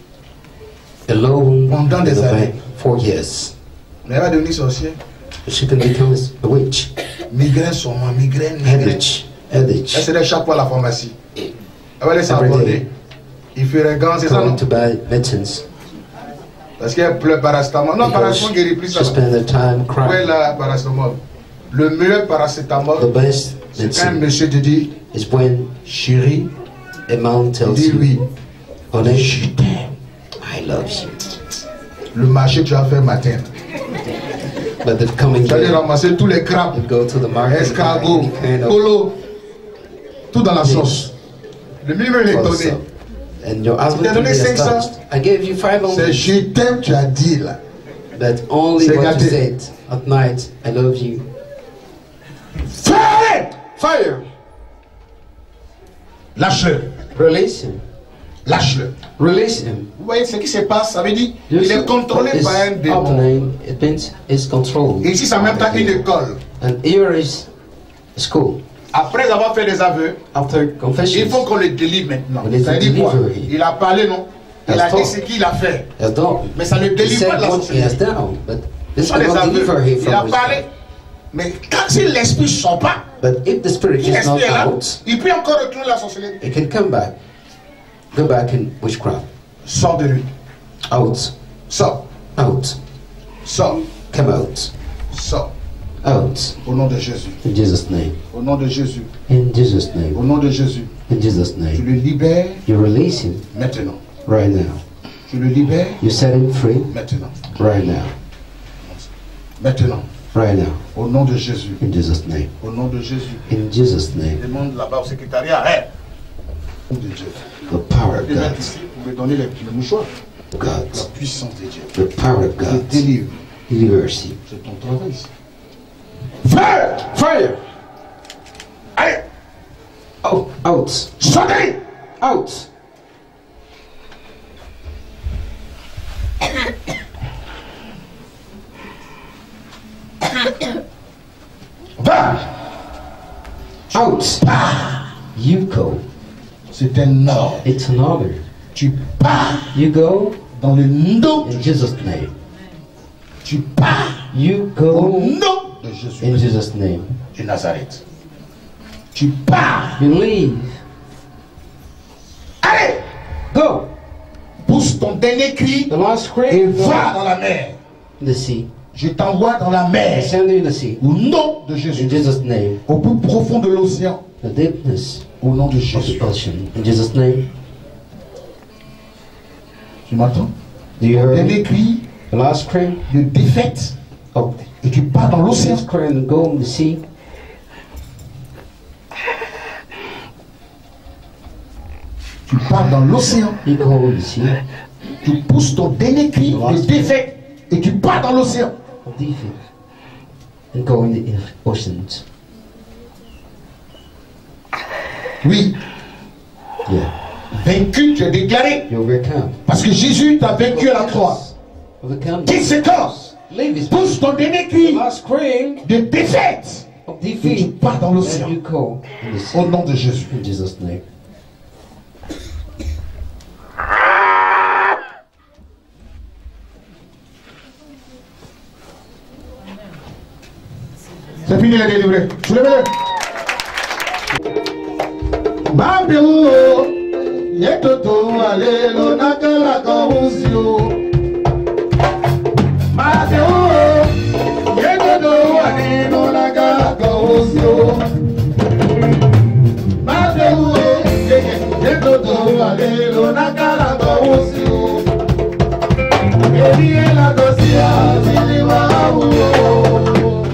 Alone. Pendant des années. For years. Mais elle va devenir sorcière. She can become a witch. Migraine sur moi, migraine, migraine. Headache. Headache. Elle serait chaque fois à la pharmacie. Elle va laisser aborder. Il ferait gants, c'est ça, non? To buy medicines. Parce qu'elle pleure paracétamol. Non, paracétamol guérit plus ça. Où est la paracétamol? Le meilleur paracétamol, c'est quand un monsieur te dit, chérie, a man tells dis oui. Honey, je t'aime. I love you. Le marché tu as fait matin. But the coming tu as ramasser tous les crabes, escargots, polo, tout dans la sauce. Le minimum est donné. And your husband told me I gave you five hundred. C'est je t'aime, tu as dit là. But only what you said at night, I love you. Fire! Fire! Lâche-le. Release him. Lâche-le. Release him. Vous voyez ce qui se passe, ça veut dire il est contrôlé par un démon. It means it's controlled. Et ici, c'est en même temps une école. And here is school. Après avoir fait des aveux, After confession, il faut qu'on le délivre maintenant. Ça dit quoi? Il a parlé, non? Il a dit ce qu'il a fait. Mais ça ne délivre pas de la sorcellerie. Ce sont les aveux. Il a parlé. Mais quand si l'esprit ne sort pas, if the spirit is not out, il peut encore retourner la sorcellerie. It can come back. Go back in witchcraft. Sors de lui. Out. Sors. Out. Sors. Come out. Sors. out. Au nom de Jésus. In Jesus' name. Au nom de Jésus. In Jesus' name. Au nom de Jésus. In Jesus' Tu name. le libères You release him maintenant. right now. Tu le libères You set him free maintenant. right now. Maintenant. Right now. Au nom de Jésus. In Jesus' name. Au nom de Jésus. In Jesus' name. Demande là-bas au secrétariat. Hein? Au nom de Dieu. The power of Je vais God. mettre ici pour me donner les, le mouchoir. God. La puissance de Dieu. The power of Je God. délivre. Deliverance. C'est ton travail ici. Fire! Fire! Allez! Oh, out. Sortez! Out. Va! Out. You go. C'est un ordre. It's an order. Tu pars You go dans le nom de in Jésus. Jesus' name. Tu pars You au go nom de Jésus in Jesus' name. de Nazareth. Tu pars. You leave. Allez! Go. Pousse ton dernier cri The last et scream. va dans la mer. The sea. Je t'envoie dans la I mer. send you in the sea. Au nom de Jésus. In Jesus' name. Au plus profond de l'océan. The deepness Au nom de of Jésus. the ocean. In Jesus' name. Tu m'entends? Do you hear Dernier me? cri The last scream de défaite. of Et tu pars dans l'océan. this scream go in the sea. Tu pars dans l'océan. You go in the sea. Tu pousses ton dernier cri de défaite. Et tu pars dans l'océan. Of defeat. And go in the oceans. Oui. Yeah. Vaincu, tu es déclaré. You overcome. Parce que Jésus t'a vaincu à la croix. Overcome. Conséquence. Leave his Pousse ton dernier The cri last scream de défaite. of Et tu defeat. pars dans And l'océan. you go in the sea. Au nom de Jésus. In Jesus' name. C'est fini la délivrée. Soulevez-le. Babio, yetoto alelo nakala kauzio. Babio, yetoto alelo nakala kauzio. Babio, yetoto alelo nakala kauzio. Elie la dosia siliwa uo.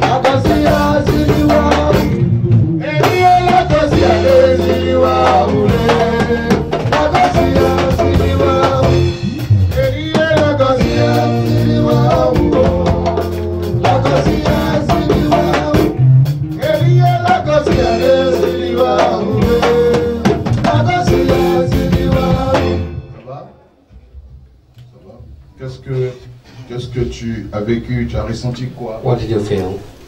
Qu'est-ce que, qu'est-ce que tu as vécu, tu as ressenti quoi? What did you feel?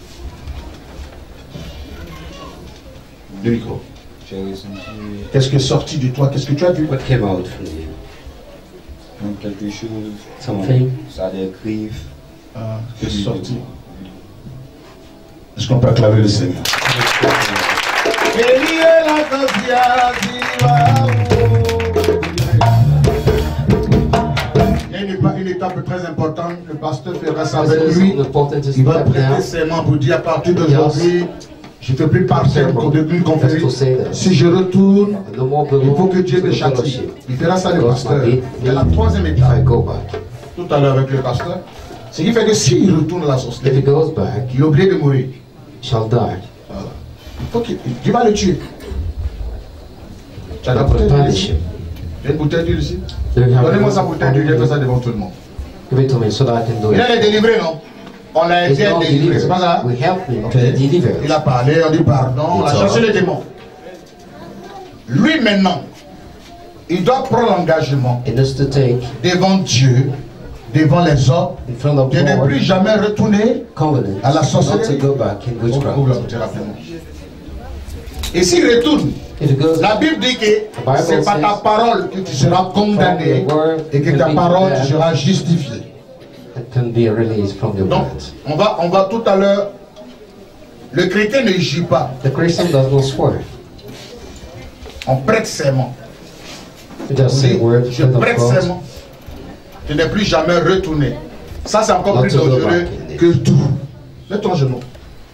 Le micro. J'ai ressenti Qu'est-ce qui est sorti de toi? Qu'est-ce que tu as vu? What came out from you? comme quelque chose, Something. ça a des griffes. Ah, qui est sorti. Est-ce qu'on peut acclamer le Seigneur? Il y a une, une étape très importante, le pasteur fera ça avec This is lui. an important Il va step prêter now. serment pour dire à partir d'aujourd'hui, je ne fais plus partie d'une conférence. Just to say that. Si je retourne, No more il faut que belong Dieu to me the châtie. fellowship. Il fera ça le God pasteur. forbid Et la troisième if I étape, go back. tout à l'heure avec le pasteur, c'est qu'il fait que s'il retourne à la If he sorcellerie, goes back, il est obligé de mourir. he shall die. Voilà. Il faut qu'il Dieu va le tuer. Tu as la God bouteille will d'huile punish ici? him. Il y a une bouteille d'huile ici? Do you have Donnez-moi a- sa bouteille d'huile, j'ai fait ça devant tout le monde. Give it to me so that I can do Il a it. les délivré, non? On l'a It's aidé à not délivrer, c'est pas ça? delivered. We help him Ok. to deliver. Il a parlé, on dit pardon, on a It's chassé all. les démons. Lui maintenant, il doit prendre l'engagement He needs to take devant Dieu, devant les hommes, in front of de ne plus God jamais retourner covenant à la not sorcellerie. to go back in On trouve la witchcraft. bouteille rapidement. Et s'il retourne, If he goes la Bible dit que Bible c'est par ta says, parole que tu seras condamné from your word et que can ta be parole tu condemned. seras justifié. it can be released from your Donc, mind. on va, on va tout à l'heure. Le chrétien ne jure pas, The Christian does not swear. on prête serment. He just On say dit, word je of prête God. serment. Je n'ai plus jamais retourné. Ça, c'est encore Not plus to go dangereux back in que tout. Mets-toi en genou.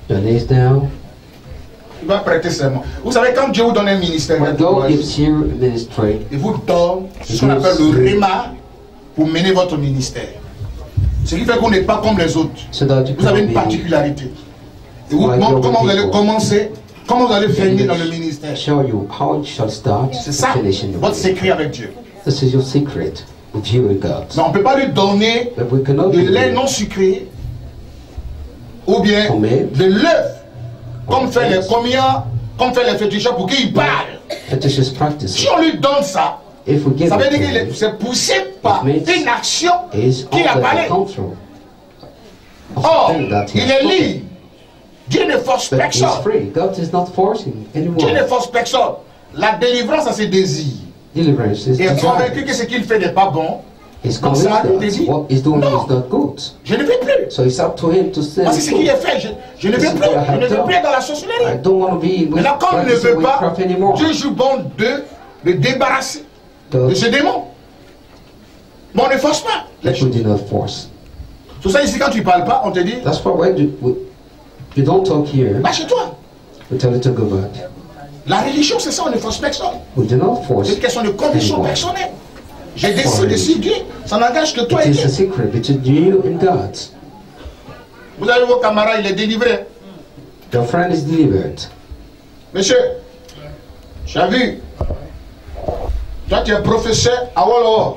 Your knees down. Tu vas prêter serment. Vous savez, quand Dieu vous donne un ministère, When God gives you a ministry, il vous donne ce qu'on appelle le rhéma pour mener votre ministère. Ce qui fait qu'on n'est pas comme les autres. So that you Vous avez une can be particularité. Et vous, like comment, comment vous allez people. commencer, comment vous allez finir dans le ministère. show you how you shall start C'est to ça, finish in the votre ministry. secret avec Dieu. This is your secret with you and God. Mais on ne peut pas lui donner But we cannot de give lait you non sucré ou bien Combien? de l'œuf, comme Or fait les eggs. combien, comme fait les féticheurs pour qu'il parle. Fetishist practices. Si on lui donne ça, If we give ça veut it dire to qu'il est- him, c'est poussé par it means une action is qu'il a under parlé. the control of Or, the thing that he il has est spoken. libre. Dieu ne force But he's personne. free. God is not forcing Dieu ne anyone. force personne. La délivrance à ses désirs. Deliverance is Et est convaincu que desire. ce qu'il fait n'est pas bon. He's Donc, convinced ça, il te that dit, what he's doing non. is not good. Je ne vais plus. So it's up to him to say, Parce que ce qui est fait, je, je ne This vais is plus. what I Je have ne veux done. plus être dans la I sorcellerie. don't want to be with Maintenant, comme il ne practicing veut pas, witchcraft anymore. Dieu joue bon de le débarrasser de God, ce démon. Mais on ne force pas. that we do not force. Tout ça ici, quand tu ne parles pas, on te dit, That's why when you, we- you don't talk here, va chez toi. we tell you to go back. La religion, c'est ça, on ne force personne. We do not force C'est une question de conviction anyone. personnelle. J'ai décidé de seguir. Ça n'engage que toi It et is a Dieu. secret between you and God. Vous avez vos camarades, il est délivré. Your friend is delivered. Monsieur, tu as vu, toi tu es professeur à Wolowo.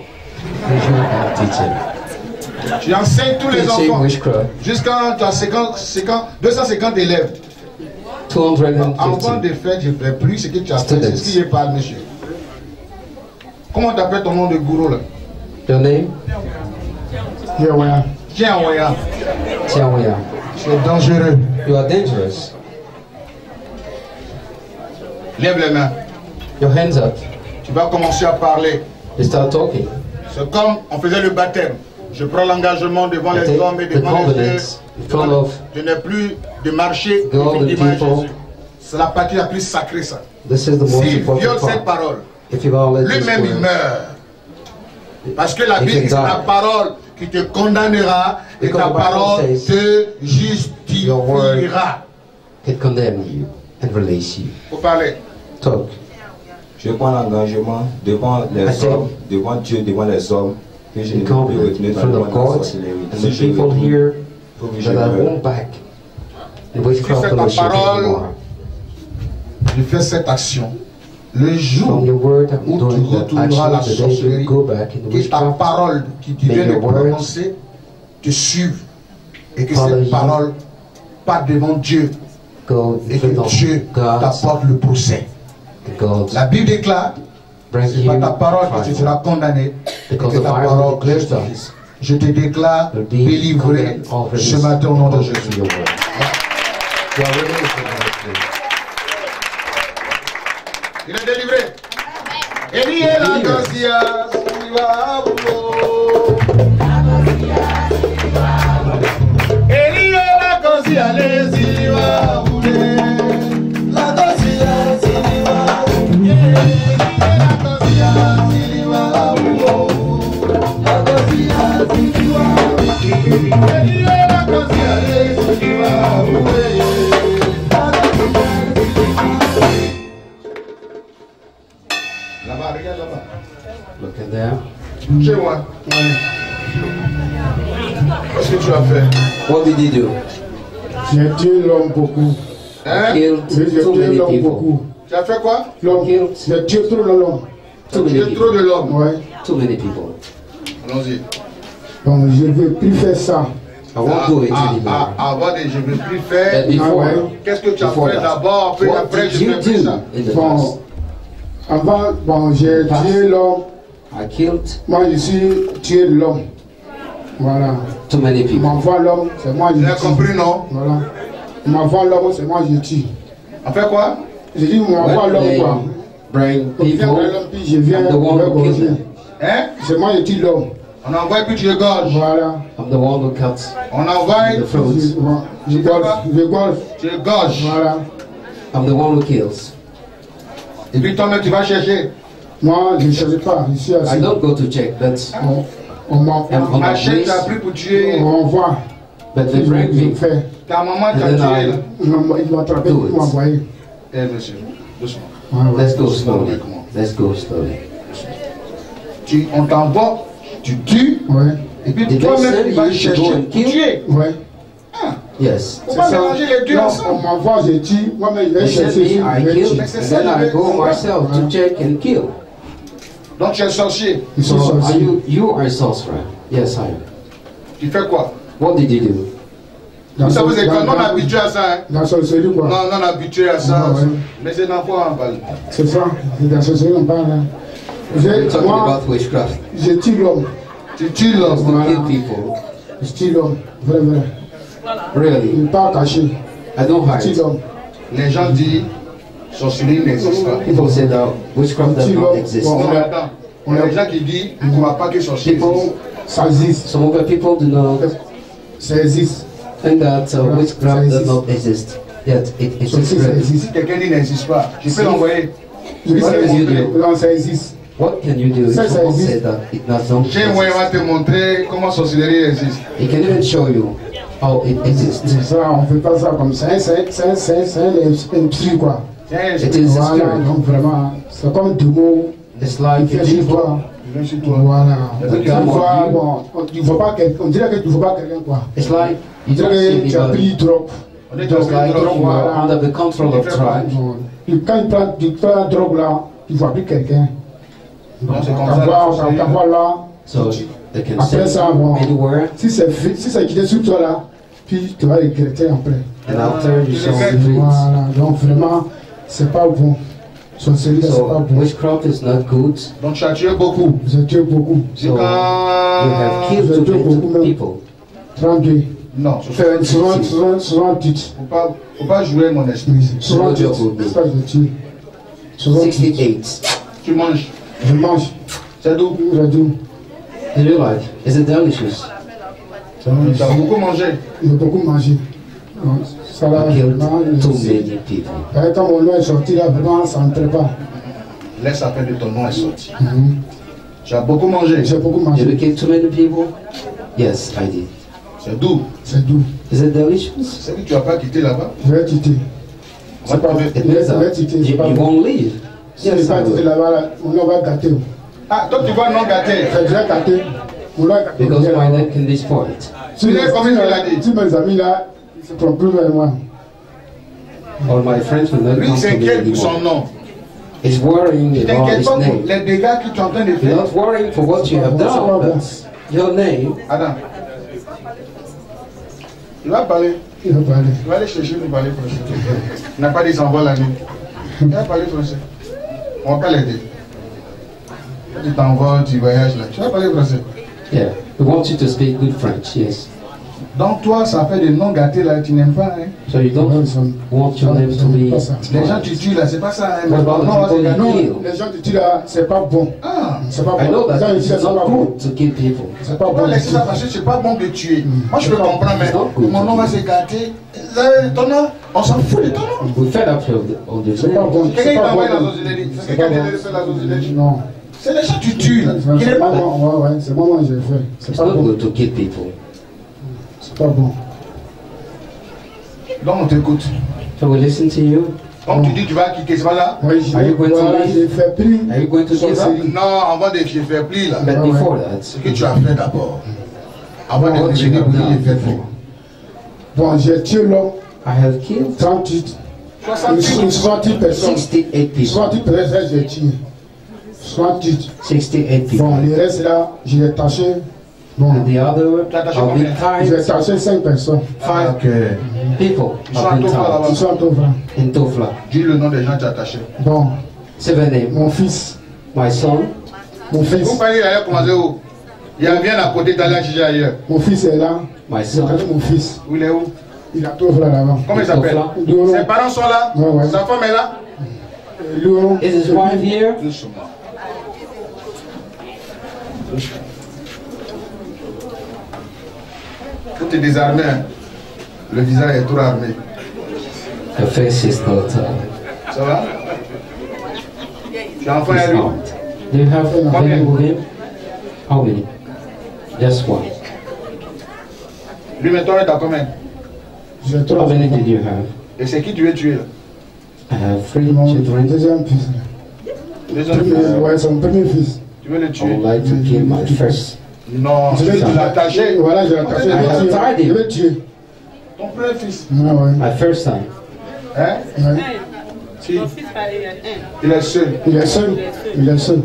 Teaching. Tu enseignes tous les Teaching enfants. witchcraft. Jusqu'à tu as cinquante, cinquante, deux cent cinquante élèves. two hundred Avant fifty. de faire, je ne fais plus ce que tu as fait. C'est ce qui est parle, monsieur. Comment t'appelles ton nom de gourou là? Your name? Yewaya. Tiens, Waya. Tiawaya. C'est dangereux. You are dangerous. Lève les mains. Your hands up. Tu vas commencer à parler. You start talking. C'est comme on faisait le baptême. Je prends l'engagement devant I les take hommes et the devant les covenant cieux. in front of Je n'ai plus de marcher God and effectivement à people. Jésus. C'est la partie la plus sacrée, ça. This is the most S'il viole important cette part. parole, If you violate this lui-même il word, meurt. Parce que la He Bible dit que c'est can la die. parole qui te condamnera et Because ta the Bible parole says te your word justifiera. it condemn you and release you. Faut parler. Talk. Je prends l'engagement devant les I take hommes, devant Dieu, devant les hommes, que je ne The peux plus covenant retourner in dans front le of monde de la God sorcellerie. and Si the je people retourne, here faut que je that I meure. won't back the Tu witchcraft fais ta fellowship parole. anymore. Je fais cette action. Le jour From your word I'm où tu doing that retourneras à la action, the day you sorcellerie, go back in the que ta witchcraft, parole qui tu May viens de your words prononcer te suive et que follow cette you. parole part devant Dieu go et in que front of Dieu God, t'apporte le procès. God La Bible déclare bring c'est you par ta parole que tu trial. seras condamné et Because que the ta Bible parole declares that. justifie. Je te déclare Will be délivré condemned already ce matin au nom de according Jésus. to your word. You are released in the name. Il est délivré. Elie la Gosia, Elie la Gosia, les Iwa, la Gosia, Siliwa, la Gosia, Siliwa, la Gosia, Siliwa, Elie la Gosia, les Iwa, là-bas, regarde là-bas. Look at there. Chez moi. Qu'est-ce que tu as fait? What did he do? J'ai tué l'homme beaucoup. Hein? Killed Oui, j'ai too tué many l'homme people. beaucoup. Tu as fait quoi? L'homme. Killed J'ai tué trop de l'homme. too Tu many es trop people. de l'homme. Ouais. Too many people. Allons-y. Donc je ne veux plus faire ça. I won't do it Ah, anymore. ah, avant de je ne veux plus But faire. before, Ah ouais. Qu'est-ce que tu as before fait that, d'abord? Puis what après, did je you fais plus do ça. in the Bon, past? avant, bon, j'ai Past. tué l'homme. I killed Moi, je suis tué l'homme. Voilà. too many Il people. m'envoie l'homme, c'est moi Tu qui as tue. compris, non? Voilà. Il m'envoie l'homme, c'est moi qui tue. On fait quoi? J'ai dit, il m'envoie When l'homme they quoi. bring Il vient people, vers l'homme, puis je viens I'm the one vers who killed Gosien. them. Hein? C'est moi qui tue l'homme. On envoie puis tu égorges. Voilà. I'm the one who cuts On envoie, the fruits. Je, je golfe, je golfe. tu égorges. Voilà. I'm the one who kills. Et puis toi-même, tu vas chercher. Moi, je ne cherche pas. Je suis I assis. don't go to check, but On, on m'envoie. I'm on my Achète, place. tu as pris pour tuer. On m'envoie. But they bring me. Ta maman And t'a then tué I là. Il m'a attrapé, do il m'a envoyé. Eh monsieur, doucement. Let's go slowly. Let's go slowly. Tu, on t'envoie, tu tues, Ouais. et puis Did they toi-même send tu vas you to go chercher and pour kill? tuer. Ouais. Ah, Yes. faut pas mélanger les deux Non, on ensemble. m'envoie, je tue. Moi-même, je vais They send chercher. me, je I vais kill, tuer. and then I go myself to check and kill. Donc tu es sorcier. Ils sont So are sorciers. you, you are a sorcerer? Yes, I am. Tu fais quoi? What did you do? Dans Vous savez, son- c'est dans- quand non dans- habitué à ça. Hein? La sorcellerie, quoi. Non, non habitué à ça. Ah, ouais. Mais c'est dans quoi on parle? C'est ça. C'est de la sorcellerie, on parle. Hein. We're Je- talking Moi, about witchcraft. je tue l'homme. Tu tues l'homme. To Voilà. kill people. Je tue l'homme. Vrai, vrai. Really? Il n'est pas caché. I don't Je tue hide. l'homme. Les gens disent sorcellerie n'existe pas. People say that witchcraft does Kill not them. exist. Bon. Non, mais attends. On a des gens qui disent qu'on ne voit pas que sorcier People, existe. Ça existe. some of the people do not Ça existe. think that uh, Yeah, witchcraft ça does existe. not exist. Yet it exists Sorcier, ça really. existe. Si quelqu'un dit n'existe pas, je peux Si. l'envoyer. Je Oui, peux c'est te montré. dire. Non, ça existe. What can you do if Ça, ça someone existe. said that it does not J'ai un moyen exist? de te montrer comment sorcellerie existe. He can even show you how it exists. C'est ça, on ne fait pas ça comme ça. C'est un- c'est un- c'est un- c'est un un psy, quoi. Tiens, je It is a Voilà, spirit. donc vraiment, c'est comme deux mots. It's Il like fait a sur devil. toi. viens chez toi. Voilà. Il Tu y a un vois, mot. bon, on tu vois pas quel- on dirait que tu ne vois pas quelqu'un, quoi. It's like On you don't dirait que see tu as pris anybody. drogue. On est Just dans like une drogue. you are Voilà. under the control of tribe. Bon. Et quand tu prends, tu prends la drogue là, tu ne vois plus quelqu'un. Non, c'est comme Quand ça, tu vois- la quand sorcellerie. tu vois là, So they can après send ça, you bon, anywhere, si c'est fait- si c'est quitté sur toi là, puis tu vas regretter après. and after you shall regrette. be free. Voilà, donc vraiment, c'est pas bon. Sorcellerie, c'est pas So bon. witchcraft is not good. Donc tu as tué beaucoup. J'ai tué beaucoup. C'est So you quand... have killed je two tue beaucoup même. people. trente-deux. Non, ce sont- Souvent, souvent, souvent, tu faut pas, faut pas jouer mon esprit. souvent, tu c'est ça que je tue. Souvent, tu sixty-eight. Tu manges. je mange. C'est d'où? Je dis, Do you like? Is it delicious? Tu as beaucoup mangé. j'ai beaucoup mangé. Donc, ça là, I killed vraiment, too je- many people. Et quand mon nom est sorti là, vraiment, ça ne pas. Laisse appel de ton nom est sorti. Mhm. Tu as beaucoup mangé. J'ai beaucoup Did you mangé. kill too many people? Yes, I did. C'est d'où? C'est doux. Is it delicious? C'est que tu n'as pas quitté là-bas. Je vais quitter. C'est pas vrai. It Je means that vais quitter. you, C'est pas you bon. won't leave. Si je Yes, n'ai I pas quitté will. là-bas, là, mon nom va gâter. Ah, toi tu vas non gâter. J'ai déjà gâté. Mon nom est gâté. Because my name can be spoiled. Si Il est comme il l'a dit. si mes amis là, ils se trompent plus vers moi. Or my friends will not Lui il come to me s'inquiète pour son anymore. nom. He's worrying Tu about t'inquiètes his pas pour name. les dégâts que tu es en train de You're faire. not worrying for what you have done, but your name. Adam. Il va parler. Il va parler. Il va aller chercher pour parler français. Il n'a pas des envois la nuit. Il va parler français. On va pas l'aider. Tu t'envoies, tu voyages là. Tu vas parler français. Yeah, we want you to speak good French, yes. Donc toi, ça fait des noms gâtés là, tu n'aimes pas. Hein? So you don't want your name to be Les gens tu tues là, c'est pas ça. Hein? What about Non, the c'est gâté. people you Non, les gens te disent là, c'est pas bon. Ah, C'est pas I know bon. Les gens that ils it's disent c'est pas not bon. good to kill people. C'est pas on bon. va laisser ça parce que c'est pas bon de tuer. Moi je peux comprendre, mais It's not good mon to nom va kill. se gâter. Euh, Ton nom, on s'en fout de ton nom. We fed up of the, of the C'est pas bon. Quelqu'un C'est qui pas t'envoie la bon. sorcellerie. C'est C'est pas quelqu'un bon. qui te fait la sorcellerie. Non. C'est les gens que tu tues là. Qui C'est n'est pas pas bon. bon. Ouais, ouais, c'est bon, moi j'ai fait. C'est It's pas not bon. good to kill people. C'est pas bon. Donc on t'écoute. So we listen to you. Comme tu dis, tu vas quitter, c'est pas là. Oui, j'ai Are you going to voilà, leave? j'ai fait pris. Are you going to give up? Sorcellerie. Non, avant de te faire pli là. But Ah, ouais. before that, Ce que tu as fait d'abord. Avant de what you devenir have pli, done j'ai fait pli. before. Bon, j'ai tué l'homme, I have killed trente-huit. soixante-huit. soixante-huit personnes. sixty-eight people. soixante-huit personnes, j'ai tué. soixante-huit. sixty-eight people. Bon, le reste là, je l'ai taché. Bon, And the other Tu as attaché have been combien? j'ai tied. taché cinq personnes. Ah, ok. People Ils sont have à been Tofla tied là-bas. Ils sont à Tofla. in Tofla. Dis le nom des gens que tu as attachés. Bon, Seven names. mon fils, My son, mon fils, Vous parlez d'ailleurs commencer où? Il y a bien à côté d'aller à chercher ailleurs. mon fils est là. my J'ai son, taché mon fils. Où il est où? Il a Tofla là-bas. Comment il s'appelle? Tofla. Léon, Ses parents sont là? Ouais, ouais. Sa femme est là? Léon, is his wife here? Doucement. Doucement. Faut te désarmer. Hein. Le visage est trop armé. The face is not. Uh, Ça va? Tu as enfant it's à lui? not. Do you have a baby with him? How many? Just one. Lui maintenant est dans combien? J'ai trois. How many did you have? Et c'est qui tu veux tuer là? I have three Mon children. deuxième fils. Deuxième Premier, fils. ouais, son premier fils. Tu veux le I tuer? would like to kill my first. Non, Je tu vais veux l'attacher. Voilà, je l'ai attaché. I have tied Je him. vais tuer. Ton premier fils. Ah ouais. My first son. Hein? Ouais. Si. Il est seul. Il est seul. Il est seul.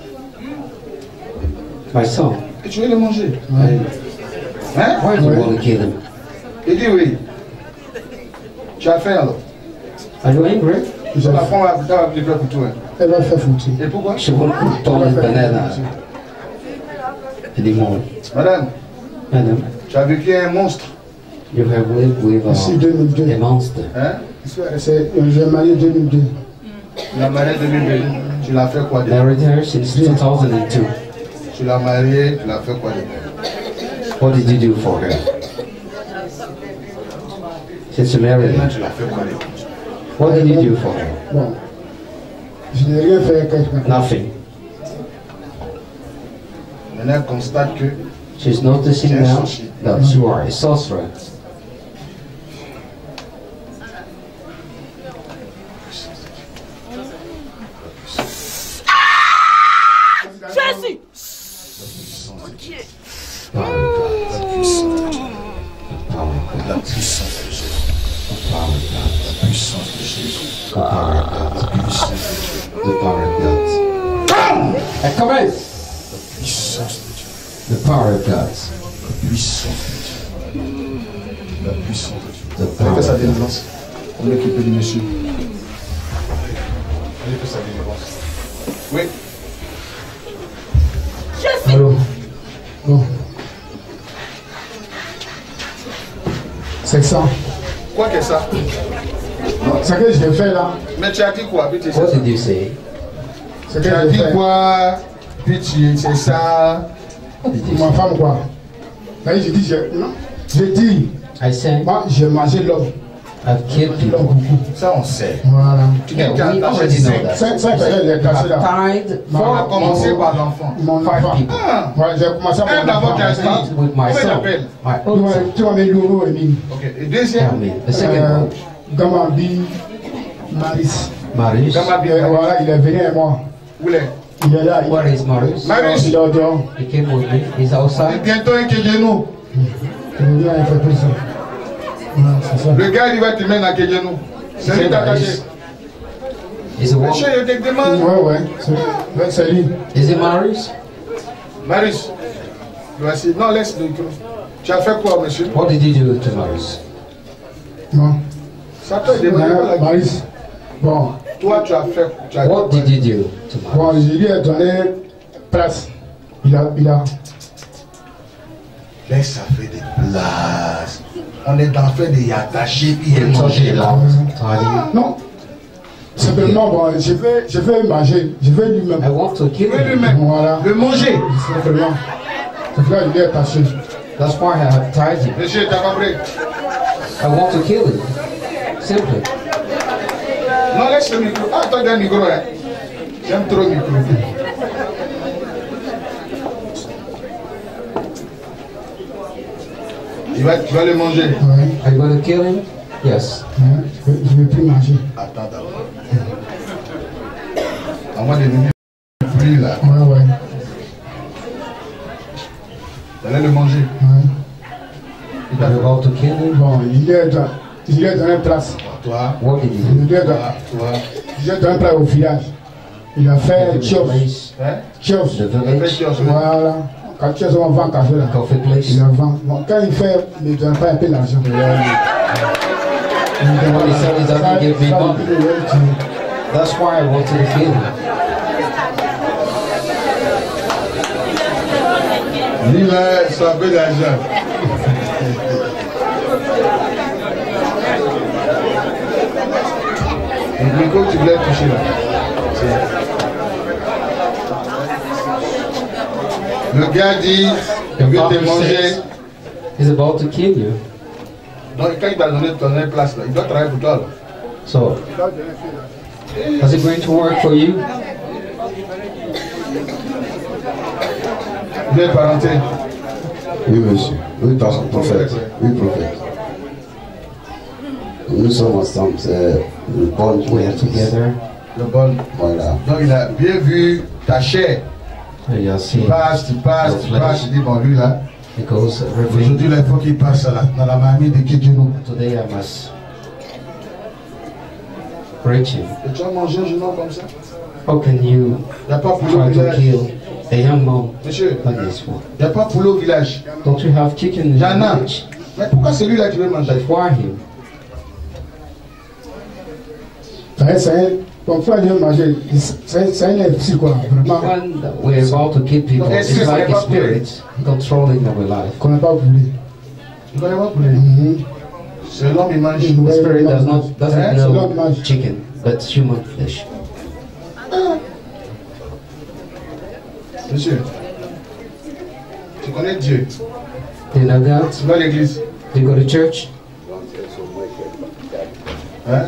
My son. Et tu veux le manger? Ouais. Hein? Why do you Ouais. want to kill him? Il dit oui. Tu as faim alors? Are you angry? J'ai- La femme va va appeler pour toi. Elle va faire foutre. Et pourquoi? She won't put on his banana anymore. Madame, Madam, tu as vécu un monstre. you have lived with Ici, uh, deux mille deux. a monster. Hein? C'est- J'ai marié deux mille deux. Tu l'as marié deux mille deux. Tu l'as fait quoi? déjà? Married her since two thousand two. Tu l'as marié, tu l'as fait quoi? déjà? What did you do for her? Since you married Maintenant, her, tu l'as fait quoi? déjà? what did you do for her? Bon. Je n'ai rien fait à quelqu'un. Nothing. Maintenant, elle constate que She's noticing now that you are a sorcerer. Jésus! la puissance de Jésus. La puissance de Jésus. The power of God. The power of God. And commence. La puissance de Dieu. The power of God. La puissance de Dieu. La puissance de Dieu. The power Allez, fais sa of God. délivrance. On est occupé du monsieur. Allez, fais sa délivrance. Oui. Allô. Bon. C'est ça. Quoi que ça? Ce que j'ai fait là. Mais tu as dit quoi? Puis tu sais What ça. did you say? Ce que Tu as j'ai dit fait. quoi? Puis tu c'est ça. What did you Ma say? femme quoi. Là, j'ai dit, j'ai non. J'ai dit, I said, moi j'ai mangé l'homme. I've killed L'homme people. beaucoup. Ça, on sait. Voilà. Tu Yeah, n'es qu'à we attacher already know cinq. that. Ça, ça, il est You cassé là. have tied On a four commencé people, par l'enfant. Mon five enfant. people. Ah! Ouais, j'ai commencé par Un mon d'abord enfant. qui a I started with my Comment il son. s'appelle? My Tu own vois, son. tu vois, mes loulous et mine. Ok. Et Tell deuxième? me, the second Euh, one, Gamambi, Maris. Marius. Gamabi. Et voilà, il est venu avec moi. Où est? Il est là. Il, Where is Marius? Marius. il est au dehors. He came with me. He's Et outside. bientôt un Kégenou. Il vient, il fait tout ça. Voilà, c'est ça. Le gars, il va te mettre à Kégenou. C'est lui C'est t'attacher. Marius. Is it Monsieur, what? il te demande. Ouais, ouais. C'est- C'est lui. Is it Marius? Marius. Voici. Non, laisse le micro. Tu as fait quoi, monsieur? What did you do to Marius? Non. Ça te demande pas Euh, la Maris. Bon. Toi, tu as fait. Tu as What did you do to Bon, Marius? je lui ai donné place. Il a. Il a. Laisse ça fait des places. On est en train d'y attacher, puis il est mangé Touch là. him. Tied him. Non. Simplement, bon, je vais, je vais manger. Je vais lui-même. I want to kill Oui, him. lui-même. Voilà. Le manger. Simplement. C'est là il est attaché. That's why I have tied him. Monsieur, t'as compris? I want to kill him. Simply. Non, laisse le micro. Ah, attends, un micro, hein. J'aime trop le micro. Il va, tu vas le manger. Ouais. Are you going to kill him? Yes. Ouais. Je vais- je vais plus manger. Attends d'abord. À moi de venir plus là. Ouais, ouais. Tu allais le manger. Ouais. Are you about to kill him? Bon, il est dans, il est dans une place. Toi, What did you do? Il est dans, toi, toi. il est dans un place au village. Il a fait The chose. place, Hein? Chose. the Il fait village, chose. Voilà. Quand chose, on vend café là. coffee place. Il la vend. Bon, quand il fait, il ne donne pas un peu d'argent. Il donne- When he said he doesn't give me ça, money. il dit, ouais, tu- That's why I wanted to kill him. Lui là, c'est un peu d'argent. Le micro que tu voulais toucher là. C'est- Le gars dit, il veut te manger. He's about to kill you. Donc quand il t'a donné ton place là, il doit travailler pour toi là. So, is it going to work for you? Il est parenté. Oui, monsieur. Oui, pasteur, prophète. Oui, prophète. Nous sommes ensemble, c'est le bon qui est together. Le bon. Voilà. Donc il a bien vu ta chair. Tu passes, tu passes, tu passes. Tu dis, bon, lui là. Aujourd'hui, là, il faut qu'il passe là, dans la mamie de Kidjounou. Today I must preach him. Et tu as mangé un jeune homme comme ça? How can you Il n'y a pas poulet au try to village. kill a young man Monsieur, like this one? il n'y a pas poulet au village. Don't you have chicken in Il y the en a. village? Mais pourquoi celui-là tu veux manger? But why him? Parfois, il manger. C'est un petit quoi, vraiment. When we're about to kill people, Yes, it's yes, like yes. a spirit controlling our life. Qu'on n'a pas voulu. Tu connais pas poulet? C'est l'homme, il mange. The spirit does not doesn't Eh, know c'est l'homme. chicken, but human flesh. Monsieur, tu connais Dieu? Do you know God? Tu vas à l'église? Do you go to church? Hein?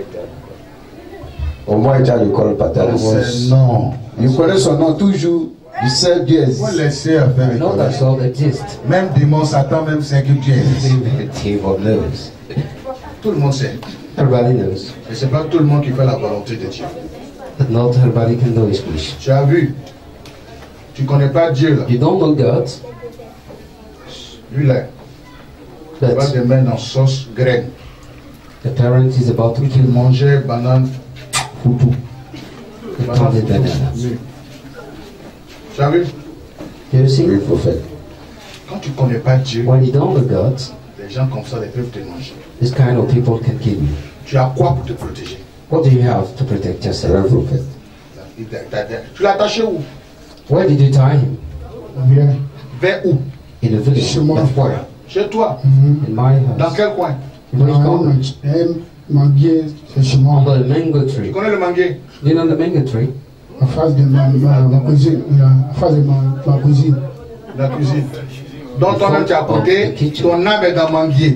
Au moins, il est à l'école paternelle. C'est non. Il connaît son nom toujours. Il sait Dieu Il existe. faut laisser faire I know that God exists. Même démon, Satan, même c'est que Dieu existe. Even the devil knows. Tout le monde sait. Everybody knows. Mais c'est pas tout le monde qui fait la volonté de Dieu. But not everybody can do His wish. Tu as vu? Tu connais pas Dieu là. You don't know God, Lui là, il va but te mettre dans sauce graine. the parent is about to Il kill mangeait banane foutou. the pounded banana. Tu as vu? Do you see? Oui, prophète. Quand tu connais pas Dieu, When you don't know God, les gens comme ça, ils peuvent te manger. this kind of people can kill you. Tu as quoi pour te protéger? What do you have to protect C'est yourself? un prophète. Il t'a- t'a- t'a- Tu l'as attaché où? Where did you tie him? Bien. Vers où? In the village. Chez moi. But where? Chez toi. In my Dans house. quel coin? In which corner? Un manguier, c'est chez moi. Under the mango Tu tree. connais le manguier? Do you know the mango tree? En face de ma, ma, ma cuisine. En face de ma, ma cuisine. La cuisine. Donc toi-même tu es à côté, ton âme est dans le manguier.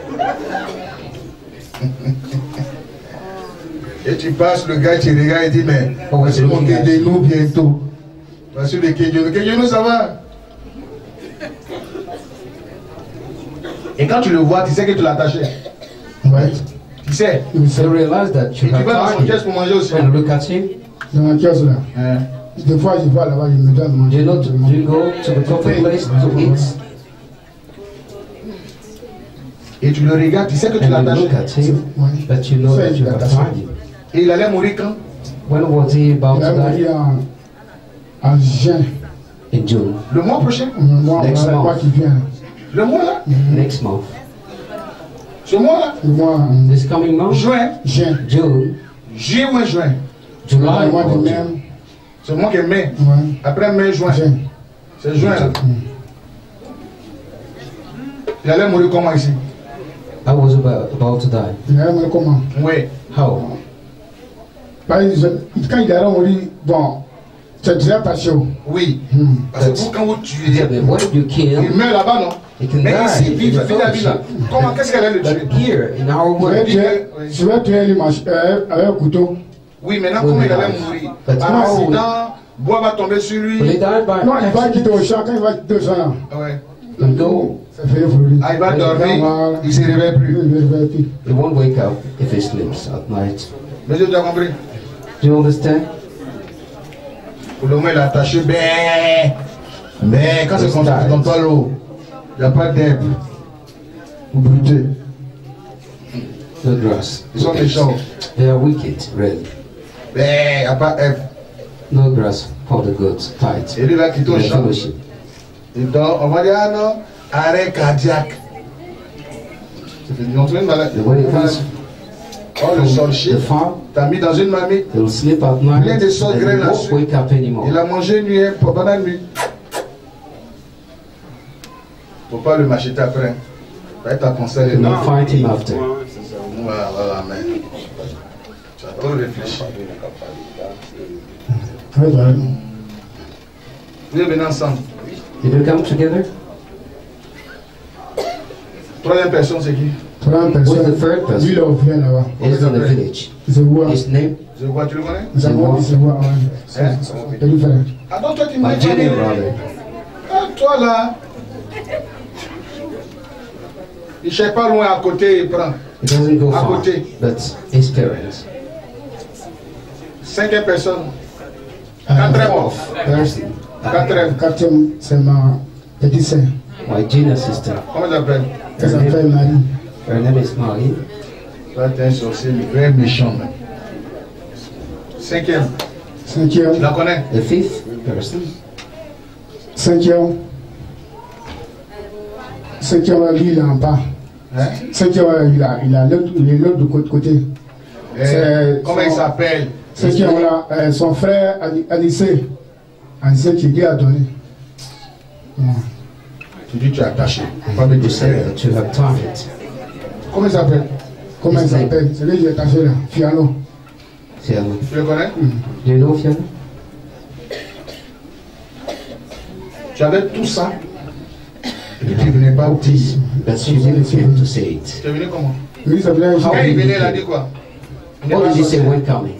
Et tu passes, le gars, tu regardes et dit, mais voici mon Kédénou bientôt. Voici le Kédénou. Kédénou, ça va? Et quand tu le vois, tu sais que tu l'as attaché. Ouais. Tu sais. So you realize that Et you tu have vas dans son tied caisse him. pour manger aussi. And look at him. Dans la pièce là. Hein? Des fois, je vais là-bas, il me donne Do manger. you, know to, do you go to the proper place to eat? Et tu le regardes, tu sais que tu l'as And you attaché. look at him, Ouais. but you know that you have tied him. Et il allait mourir quand? When was he about Il a to mort die? en, en juin. In June. Le mois prochain? Moi, Next le mois month. qui vient. Le mois là? Next month. Ce mois là? Le mois This coming month? Juin? juin. June. Juillet ou juin? July. Le mois de or mai. June. C'est le mois qui est mai. Ouais. Après mai, juin. Juin. C'est juin là. Il allait mourir comment ici? I was about, about to die. Il a mort comment? Oui. How? Par exemple, quand il a mort, bon, c'est déjà passé. Oui. Hmm. Parce que vous, quand vous tuez, Yeah, but when you kill, il meurt là-bas, non? he can Mais die. ici, in vive, the vive la vie là. fellowship. Comment, qu'est-ce qu'elle allait le tuer? But here, in our Je vais world, tuer, je vais tuer les mach- euh, avec un couteau. Oui, maintenant, Oui, comment mais il allait non. mourir? But Par how? accident, bois va tomber sur lui. will he die by Non, il va accident? quitter au champ. Quand il va quitter au champ, Ah ouais. He'll go. ça fait pour lui. Ah, il va dormir, il ne se réveille plus. Il ne réveille plus. He won't wake up if he sleeps at night. Monsieur, tu as compris? Do you understand? Pour le moment, il est attaché. Mais, mais quand c'est comme ça, tu ne donnes pas l'eau. Il n'y a pas d'herbe. Vous brûlez. No grass. Ils sont méchants. They are wicked, really. Mais il n'y a pas d'herbe. No grass for the goats, tight. Et lui va quitter In au the champ. fellowship. Il dort. On va dire, ah non, arrêt cardiaque. Ils ont trouvé une maladie. And when he comes Oh, le from sorcier, the farm, t'as mis dans une mamie. he'll sleep at night Plein de sauce and he graine won't là-dessus. wake up anymore. Il a mangé une nuit hein, pendant la nuit. Faut pas le macheter après. Va être à conseil. You will fight him after. Voilà, voilà, mais. Tu as trop réfléchi. Ouais, ouais. Vous êtes venus ensemble. Did you come together? Troisième personne, c'est qui? Troisième Who's the personne. third person? Lui, là, au vient là-bas. He's in the village. Il se voit. His name? Je vois, tu le connais? Il se voit, il se voit. Ouais. C'est Hein? c'est lui frère. Ah, donc toi, tu My m'as junior dit. brother. Ah, toi là, Il ne cherche pas loin à côté, il prend. It doesn't go À far, côté. but experience. Cinquième personne. Uh, Quatrième. Person. Quatrième. Quatrième, c'est ma petite sœur. My junior sister. Comment elle s'appelle? Elle s'appelle Marie. Her name is Marie. Là, t'es un sorcier, très méchant. Même. Cinquième. Cinquième. Tu la connais? The fifth person. Cinquième. Cinquième, lui, il est en bas. Hein? Cinquième, il a, il a l'autre, il est l'autre de côté. Eh, comment il s'appelle? Cinquième, là, euh, son frère Anissé. Anissé qui lui a donné. Yeah. Tu dis tu es attaché. Pas me You say that you have target. Comment il s'appelle? Comment il s'appelle? C'est lui qui est attaché là. Fiano. Fiona. Tu le connais? Mm. Do you know Fiona? Tu avais tout ça. Et tu ne venais pas dire. But you didn't get to say it. Tu es venu comment? Lui, il s'appelait Quand il venait, il Jean. a dit quoi? Il What n'est did pas you say sorcier. when coming?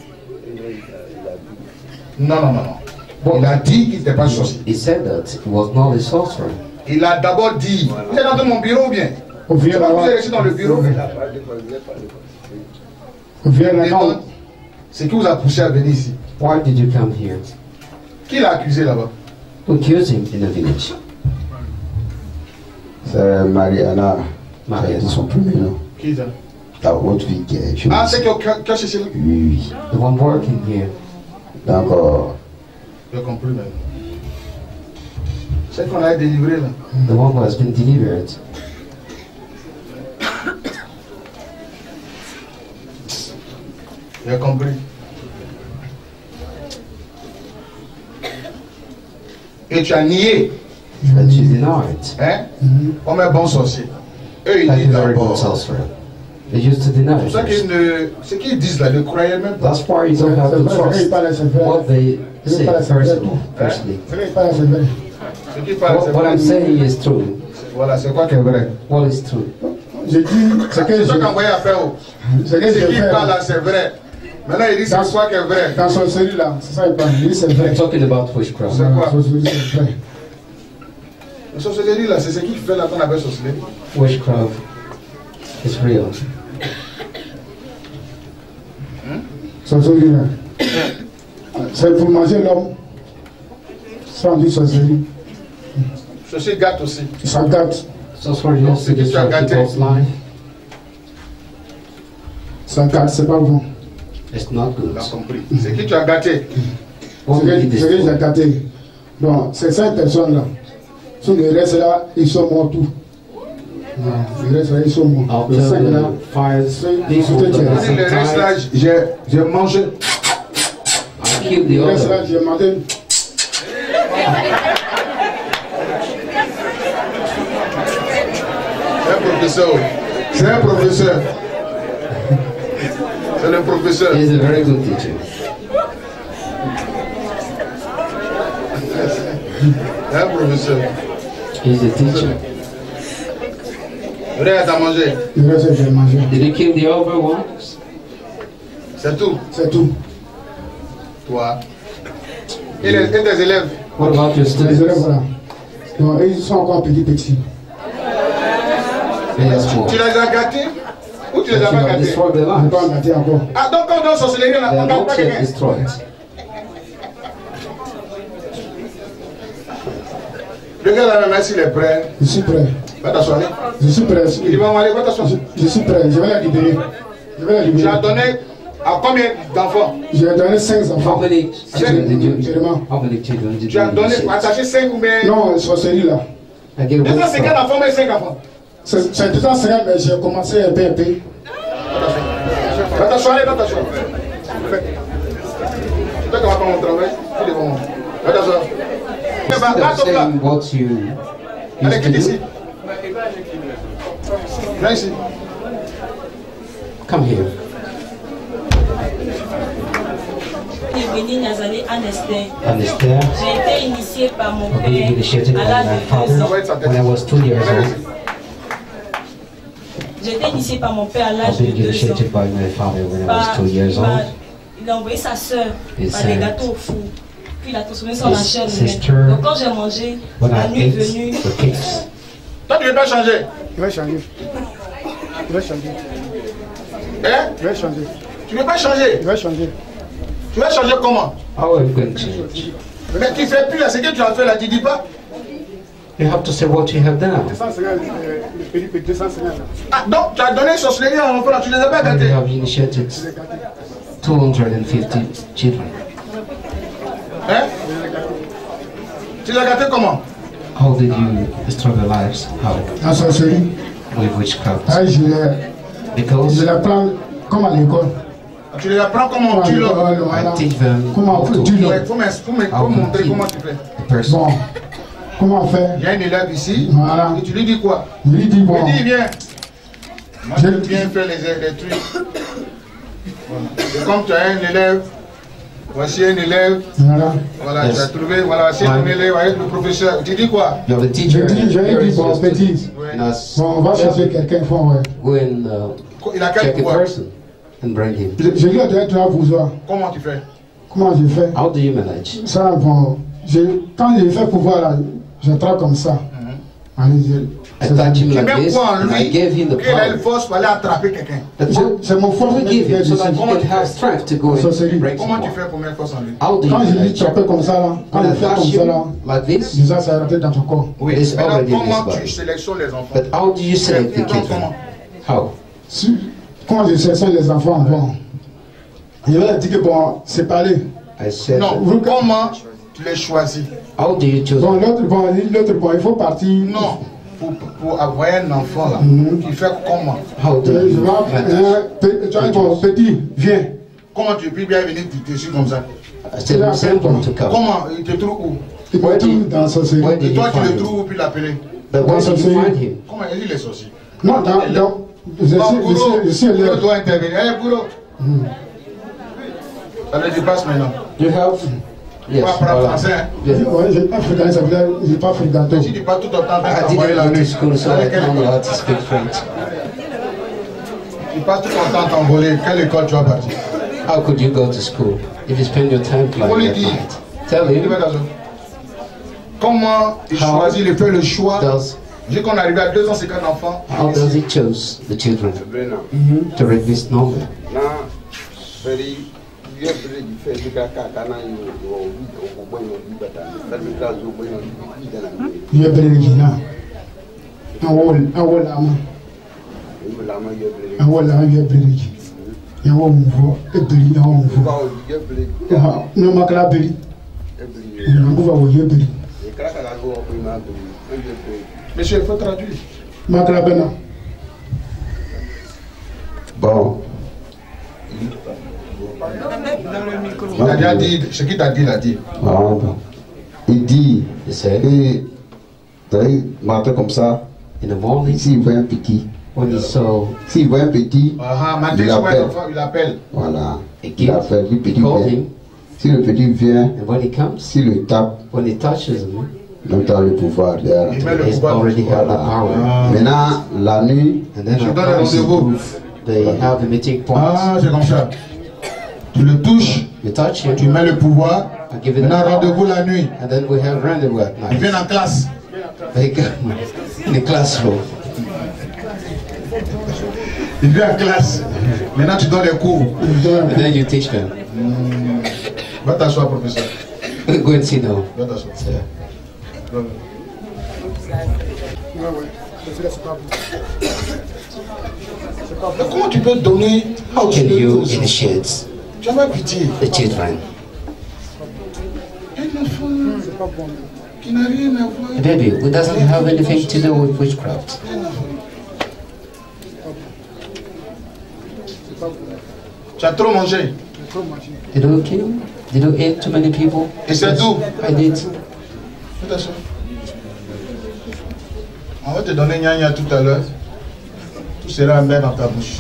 Non, non, non, non. Il a dit qu'il n'était pas sorcier. He said that he was not a sorcerer. Il a d'abord dit, vous êtes dans mon bureau ou bien? Au Je vieux vais vous là-bas. laisser dans le bureau. Au vieux Et là-bas. donc, c'est qui vous a poussé à venir ici? Why did you come here? Qui l'a accusé là-bas? Who accused him in the village? C'est Mariana. Mariana. C'est son premier nom. Qui ça? La haute vie qui est chez Ah, nous. c'est qui qui a cherché là? Oui, oui. The one working here. Donc, euh, J'ai compris même. C'est qu'on a délivré là. The one who has been delivered. J'ai compris. Et tu as nié, But you denied. hein? Comme un bon sorcier. Eux, ils Like disent a very good d'abord. sorcerer. They used to deny C'est pour ça qu'ils first. ne. Ce qu'ils disent là, ne croyaient même pas. That's why you don't have to C'est vrai, il trust parle à ses frères. what they Il say parle à ses frères. personally. personally. C'est vrai, il parle à ses frères. Ce qu'ils parlent, What, c'est what vrai. I'm saying is true. Voilà, c'est quoi qui est vrai? What is true? J'ai dit, c'est que C'est ça je- qu'envoyé à faire. oh. c'est que Ce j'ai qu'ils fait. parlent là, c'est vrai. Maintenant, il dit c'est quoi qui est vrai? Dans son série là, c'est ça il parle. Il dit c'est vrai. I'm talking about witchcraft. C'est quoi? Dans son série, c'est vrai. La sorcellerie là, c'est ce qu'il fait là qu'on appelle sorcellerie. Witchcraft is real. Son série là. C'est pour manger l'homme. Ça on dit sorcellerie. Ceci gâte aussi. Ça gâte. Sorcery used to destroy people's life. Ça gâte, c'est pas bon. It's not good. On a compris. C'est qui tu as gâté? What C'est will que be c'est que j'ai destroyed? gâté. Bon, ces cinq personnes là. Sur le reste là, ils sont morts tous. Voilà, le reste là, ils sont morts. After Les cinq là, the five c'est- people c'est- that On was dit le reste là, died, j'ai j'ai mangé. I killed the le reste là, other. j'ai demandé. C'est un professeur. C'est un professeur. C'est le professeur. He's a very good teacher. C'est un professeur. He's a teacher. Le reste à manger. Le reste, j'ai mangé. Did he kill the other ones? C'est tout. C'est tout. Toi. Et, les, et tes élèves. What about your Les élèves, students? voilà. Donc, ils sont encore petits, petits. They are small. Tu les as gâtés ou tu les But as you pas have gâtés? destroyed their Je ne lives. peux pas gâter encore. Ah, donc quand on est en sorcellerie, on They n'a are pas not yet quelqu'un. destroyed. Regarde la même s'il est prêt. Je suis prêt. Va t'asseoir. Je suis prêt. Il va aller, va t'asseoir. Je, je suis prêt. Je vais la libérer. Je vais la Tu as libérer. donné à combien d'enfants? J'ai donné cinq How enfants. many children did you? Seulement. How many children did Tu as you donné, initiate? attaché cinq ou bien. Non, sorcellerie là. I gave deux one cent cinquante son. enfants, mais cinq enfants. C'est c'est tout en cinquante, mais j'ai commencé un peu, un peu. Va t'asseoir, va t'asseoir. Toi qui vas pas mon travail, tu devant moi. Va t'asseoir. Va, va, They're toi là. saying what you Allez, used to quitte ici. do. Viens ici. Come here. Béni Nazaré Anester. Anester. J'ai été initiée par mon I've been père initiated by à l'âge my de deux ans. father when I was two years old. J'ai été initiée par mon père à l'âge I've de been deux ans. initiated by my father when I Par- was two years il m'a- old. Il a envoyé sa soeur He par des sent gâteaux au four. Puis il a transformé ça en la his chair sister, humaine. Donc quand j'ai mangé, When la I nuit est ate venue, the cakes, Toi, tu ne veux pas changer? Je vais changer. Je vais changer. Hein? Je vais changer. Tu ne veux pas changer? Je vais changer. Tu vas changer comment? How are you going to change? Mais tu ne fais plus là, ce que tu as fait là, tu ne dis pas? You have to say what you have done. deux cent cinquante, euh, le pays paye deux cent cinquante. Ah, donc tu as donné sorcellerie à un enfant, tu ne les as pas And you gâtés. have initiated two hundred fifty children. Hein? Tu les as gâtés comment? How did you destroy their lives? How? La sorcellerie. With witchcraft. Ah, je les, Because je les prends comme à l'école. Tu les apprends comment on tue l'homme. I teach them Comment on tue l'homme. Il faut montrer comment tu fais. Bon, comment on fait? Il y a un élève ici, voilà. Et tu lui dis quoi? Je lui dis bon. Il dit viens. Moi j'aime bien faire les, les trucs. Voilà. Et comme tu as un élève, voici un élève. Voilà. Voilà, Yes. tu as trouvé, voilà, voici ton élève avec le professeur. Tu dis quoi? You have a Je teacher. dis, je lui dis bon, petit. Ouais. Now, Bon, on va chercher quelqu'un, il faut, ouais. go and uh, Il a quel check a pouvoir? person and bring him. Je, je lui ai donné trois pouvoirs. Comment tu fais? Comment je fais? How do you manage? Ça, bon, je, quand je fais pouvoir là, je traque comme ça. Allez, je, I touch him Tu like mets this, quoi en and I lui? gave him the Il a une power. force pour aller attraper quelqu'un. The Je- power c'est mon force we give him so that he Comment can tu have fais? strength to go Sorcery. and break Comment tu someone. fais pour mettre force en lui? How do you Quand je lui manage? tape comme ça là, quand When je I fais touch comme ça là, him like this, déjà ça est rentré dans ton corps. Oui. It's Maintenant, already in his comment tu body. sélectionnes les enfants? But how do you select the Tu prends children? comment? How? Si, quand je sélectionne les enfants, bon, je vais leur dire que bon, c'est parler. I said, Non, comment tu les choisis? how do you choose? Bon, l'autre, bon, l'autre, bon, il faut partir. Non, pour, pour avoir un enfant là, Mhm. tu fais comment? How do Euh, Je you vais, manage? euh, pe- tu vois, bon, petit, viens. Comment tu peux bien venir te dessus comme ça? I said, send them to come. Comment? Il te trouve où? Il me Where trouve did- dans sa série. where Et did you toi tu le find trouves him? où puis l'appeler? But where did you find him? Comment il est sorcier? Non, dans, dans, je suis, Oh, je Bouro, suis, je suis Bouro élève. doit intervenir. Eh, Bouro. Allez, tu passes maintenant. You have? Tu Yes. vas apprendre Voilà. français. Hein? Ouais, j'ai pas fréquenté, ça veut dire, j'ai pas fréquenté. Si tu passes tout ton temps à I t'envoyer la didn't go nuit, to school, so I avec quelle don't know école? how to speak French. Tu passes tout ton temps à t'envoler, quelle école tu vas partir? How could you go to school if you spend your time Faut lui playing at dire. night? Tell Il him. va dans un- Comment il How choisit, il fait le choix. does Vu qu'on est arrivé à deux cent cinquante enfants, how does he choose the children to read this number? Il y a Béréjina. Un wall, un wall lama. Un wall lama, il y a Béréji. Il y a un wall mouveau, et Béri, il y a un wall mouveau. Non, ma cala Béri. Il y a un mouveau, il y a Béri. monsieur, il faut traduire. Ma cala Béna. Bon, Il a déjà dit, ce qu'il t'a dit, il a dit. ah, bon. Il dit, He said, et d'ailleurs, matin comme ça, in the morning, s'il voit un petit, when he saw s'il voit un petit, Ah, matin, il il voit un appelle. enfant, il appelle. Voilà, a il gift, appelle, le he petit called vient. him, Si le petit vient, and when he comes, s'il le tape, when he touches him, même dans le pouvoir derrière. Il met le he's pouvoir. already had the Voilà. power. Maintenant, la nuit, And then Je at donne un night, rendez-vous. they have the meeting points. Ah, c'est comme ça. Tu le touches, You touch him, tu mets le pouvoir. I give it Maintenant, a rendez-vous la nuit. and then we have rendezvous at Il night. vient en classe. They come in the classroom. Il vient en classe. Maintenant, tu donnes les cours. And then you teach them. Va t'asseoir, professeur. Go and sit down. Va t'asseoir. Yeah. Mais comment tu peux donner? How can you initiate Tu as pas pitié. the children? Un enfant qui n'a rien à voir. A baby who doesn't have anything to do with witchcraft. Tu as trop mangé. Did you kill? Did you eat too many people? Et c'est tout. I did. Va t'asseoir. On va te donner gna tout à l'heure. Tout sera amer dans ta bouche.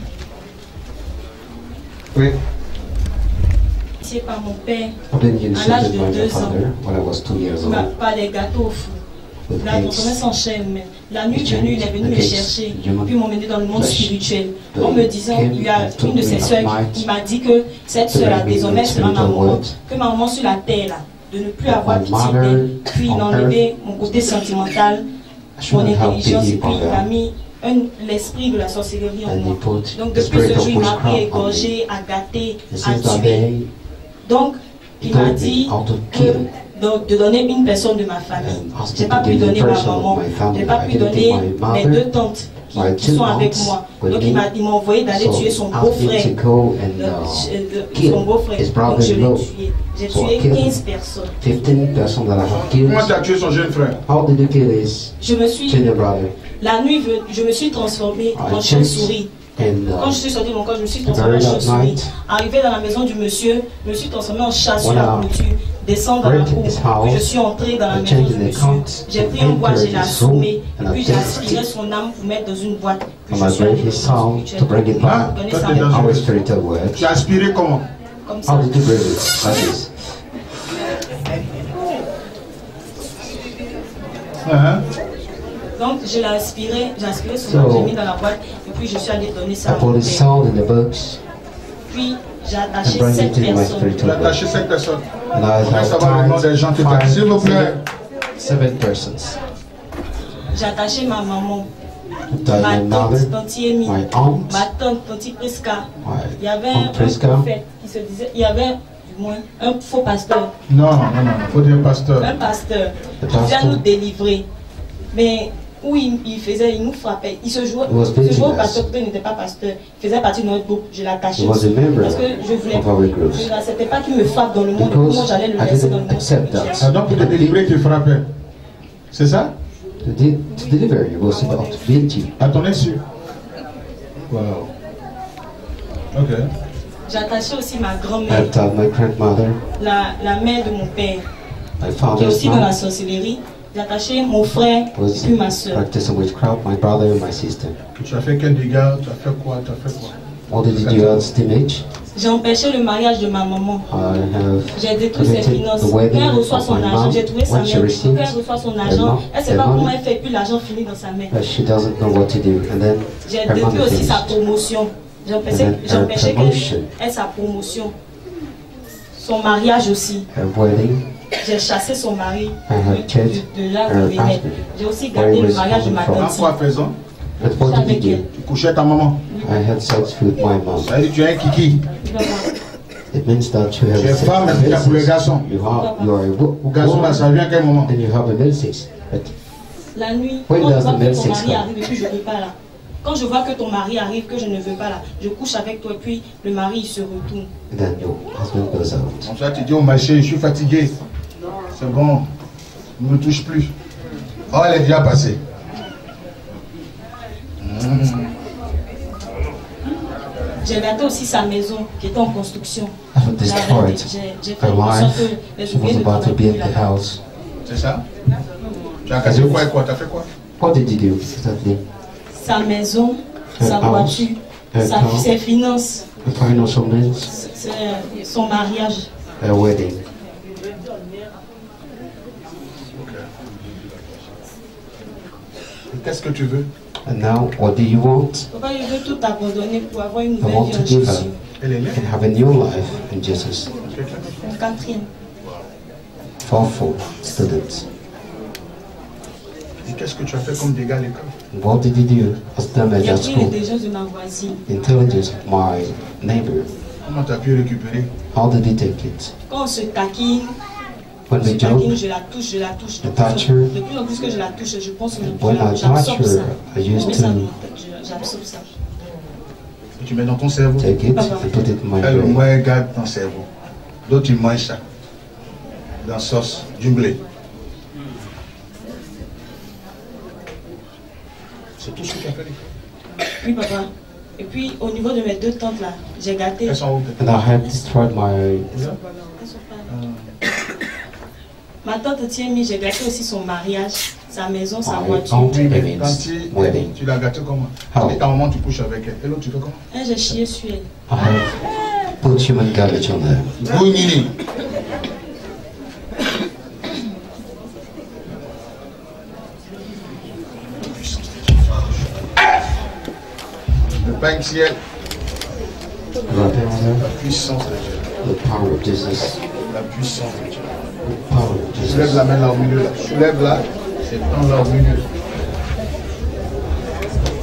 Oui. Initié par mon père, I've been à l'âge initiated de by my deux ans. father when I was two years Il m'a old. pas des gâteaux au four. With Là, on cakes. commence en chaîne, mais la nuit venue, il est venu me Cakes. chercher, Human puis m'emmener dans le monde flesh. spirituel. They En me disant, came il y a and took une de me ses at soeurs night qui m'a dit que cette to soeur-là, bring me désormais, the sera ma spiritual maman, world. que ma maman sur la terre, là, de ne plus avoir My pitié mother d'elle, puis on d'enlever mon côté sentimental, mon intelligence et puis il a mis l'esprit de la sorcellerie en moi. Donc depuis ce jour, il m'a pris à égorger, à gâter, à tuer. Donc il m'a dit que, donc, de donner une personne de ma famille. Je n'ai pas pu donner ma maman, je n'ai pas pu donner mes deux tantes qui, qui sont avec moi. Donc il m'a envoyé d'aller tuer son beau-frère. Son beau-frère. Donc je l'ai tué. J'ai tué quinze personnes. Comment tu as tué son jeune frère? Je me suis... La nuit, je me suis transformée en chauve-souris. Quand je suis sorti de mon corps, je me suis transformée en chauve-souris. Arrivé dans la maison du monsieur, je me suis transformée en chat sur la clôture. Descendre dans la cour, puis je suis entrée dans la maison du monsieur. J'ai pris une boîte, je l'ai assommé, et puis j'ai aspiré son âme pour mettre dans une boîte. Puis je suis allée dans le spirituel. Tu as aspiré comment? Comme ça. Donc je l'ai aspiré, j'ai aspiré son âme, j'ai mis dans la boîte, et puis je suis allée donner ça à mon père. Puis j'ai attaché sept personnes. Tu as attaché sept personnes. On va savoir le nom des gens qui t'ont, s'il vous plaît. Seven persons. J'ai attaché ma maman, ma tante, tante Yemi, ma tante, tante Prisca. Il y avait un prophète qui se disait, il y avait du moins un faux pasteur. Non, non, non, il faut dire pasteur. Un pasteur qui vient nous délivrer. Mais où il, il faisait, il nous frappait. Il se jouait, il se jouait au pasteur, il n'était pas pasteur. Il faisait partie de notre groupe. Je l'attachais parce que je voulais, je n'acceptais pas qu'il me frappe dans le monde. Comment j'allais le laisser dans le monde. Ah, donc pour te délivrer, tu frappais. C'est ça? To, de to deliver you was about to beat you. À ton insu. Wow. Ok. J'attachais aussi ma grand-mère, la, la mère de mon père, qui est aussi dans la sorcellerie. J'ai attaché mon frère et puis ma soeur. My brother and my sister. Tu as fait quel dégât? Tu as fait quoi? Tu as fait quoi? What did you do else damage? J'ai empêché le mariage de ma maman. J'ai détruit ses finances. Quand elle reçoit son argent, j'ai trouvé sa mère. Quand elle reçoit son argent, elle ne sait pas comment elle fait, puis l'argent finit dans sa main. J'ai détruit aussi sa promotion. J'ai empêché qu'elle ait sa promotion. Son mariage aussi. J'ai chassé son mari de, de là où il venait. J'ai aussi gardé le mariage de ma tante. En quoi faisant? Tu couchais ta maman? I had sex with my mom. Ça veut dire que tu es un kiki. It means that you have tu es femme et tu as pour les garçons. You are, you are a Pour garçon là, ça vient à quel moment? Then you have a male sex. But la nuit, quand je vois que ton mari arrive et puis je ne veux pas là. Quand je vois que ton mari arrive, que je ne veux pas là, je couche avec toi et puis le mari il se retourne. Then your husband goes out. Comme ça tu dis au marché, je suis fatigué. C'est bon, ne me touche plus. Oh, elle est déjà passée. Mmh. J'ai gâté aussi sa maison qui était en construction. J'ai fait en sorte que les ouvriers ne travaillent plus là-bas. C'est ça? Tu as cassé quoi et quoi? Tu as fait quoi? What did you do exactly? Sa maison, sa voiture, sa, ses finances, son mariage. A wedding. Qu'est-ce que tu veux? And now, what do you want? Papa, je veux tout abandonner pour avoir une I nouvelle want vie to en give Jésus. up and have a new life in Jesus. Mon quatrième. Fourth student. Et qu'est-ce que tu as fait comme dégâts à l'école? What did you do as damage J'ai at pris school? l'intelligence de ma voisine. Intelligence of my neighbor. Comment tu as pu récupérer? How did he take it? Quand on se taquine, When on se we joke, taquine, je la touche, je la touche. De I touch her. plus, de plus en plus que je la touche, je pense que When I touch j'absorbe ça. her, I used Je mets ça dans to ma tête, je- j'absorbe ça. Et tu mets dans ton cerveau. take it and put it in my Elle, au brain. moins, elle garde ton cerveau. D'autres, ils mangent ça. Dans la sauce, du blé. C'est tout ce que tu as fait. Oui, papa. Et puis, au niveau de mes deux tantes là, j'ai gâté. Elles sont où? And I have destroyed my. Ma tante Tiemi, j'ai gâté aussi son mariage, sa maison, sa My voiture. aunt Oui, mais Emin's Tanti, wedding. tu l'as gâté comment? How? Et ta maman, tu couches avec elle. Et l'autre, tu fais comment? Un, j'ai chié sur elle. I have put human garbage on there. Bounini. Le pain du ciel, la puissance de Dieu. The power of Jesus. La puissance de Dieu. The power of Jesus. Soulève la main là au milieu. Là. Soulève là. C'est dans là au milieu.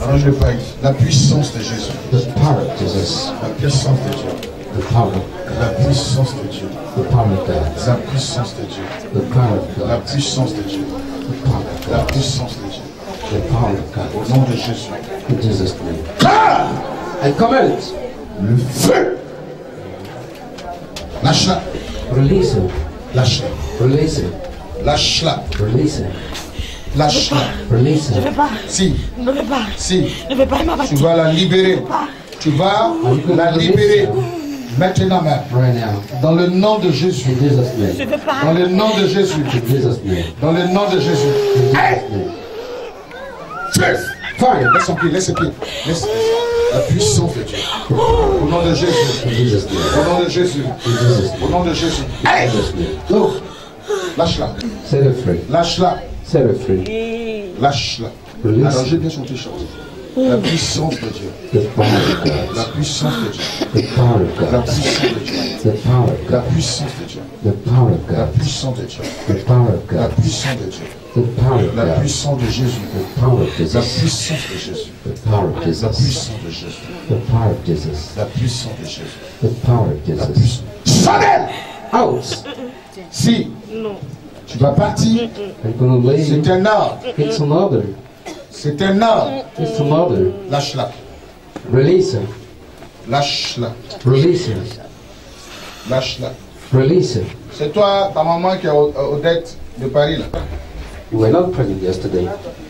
Arrange le paille. La puissance de Jésus. The power of Jesus. La puissance de Dieu. The power. La puissance de Dieu. The power of God. La puissance de Dieu. The power of God. La puissance de Dieu. The power of God. La puissance de Dieu. The power of God. Au nom de Jésus. In Jesus' name. I command le feu. Lâche-la. Release it. Lâche-la. Release it. Lâche-la. Release it. Lâche-la. Release it. Je ne vais pas. Si. Je ne vais pas. Si. Je ne vais pas m'abattre. Tu vas la libérer. Tu vas la libérer. Maintenant même. Right now. Dans le nom de Jésus. In Jesus' name. Je ne vais pas. Dans le nom de Jésus. In Jesus' name. Dans le nom de Jésus. In Jesus' name. Feu. Fire. Laisse son pied. Laisse son pied. Laisse la puissance de Dieu. Au nom de Jésus. In Jesus' name. Au nom de Jésus. In Jesus' name. Au nom de Jésus. In Jesus' name. Oh. Lâche-la. Set it free. Lâche-la. Set it free. Lâche-la. Release. Arrangez bien son t-shirt. La puissance de Dieu. The power of God. La puissance de Dieu. The power of La God. puissance de Dieu. The power of La God. puissance de Dieu. The power of La God. puissance de Dieu. The power of La God. puissance de Dieu. The power of La God. puissance de Jésus. The power of La Jesus. puissance de Jésus. The power of La Jesus. puissance de Jésus. The power of Jesus. La puissance de Jésus. The power of La Jesus. puissance. Chanel! Out. Si Non. tu vas partir, I'm gonna lay. c'est un ordre. It's an order. C'est un ordre. It's an order. Lâche-la. Release it. Lâche-la. Release it. Lâche-la. Release it. C'est toi, ta maman qui est au- Odette de Paris là. You were not pregnant yesterday.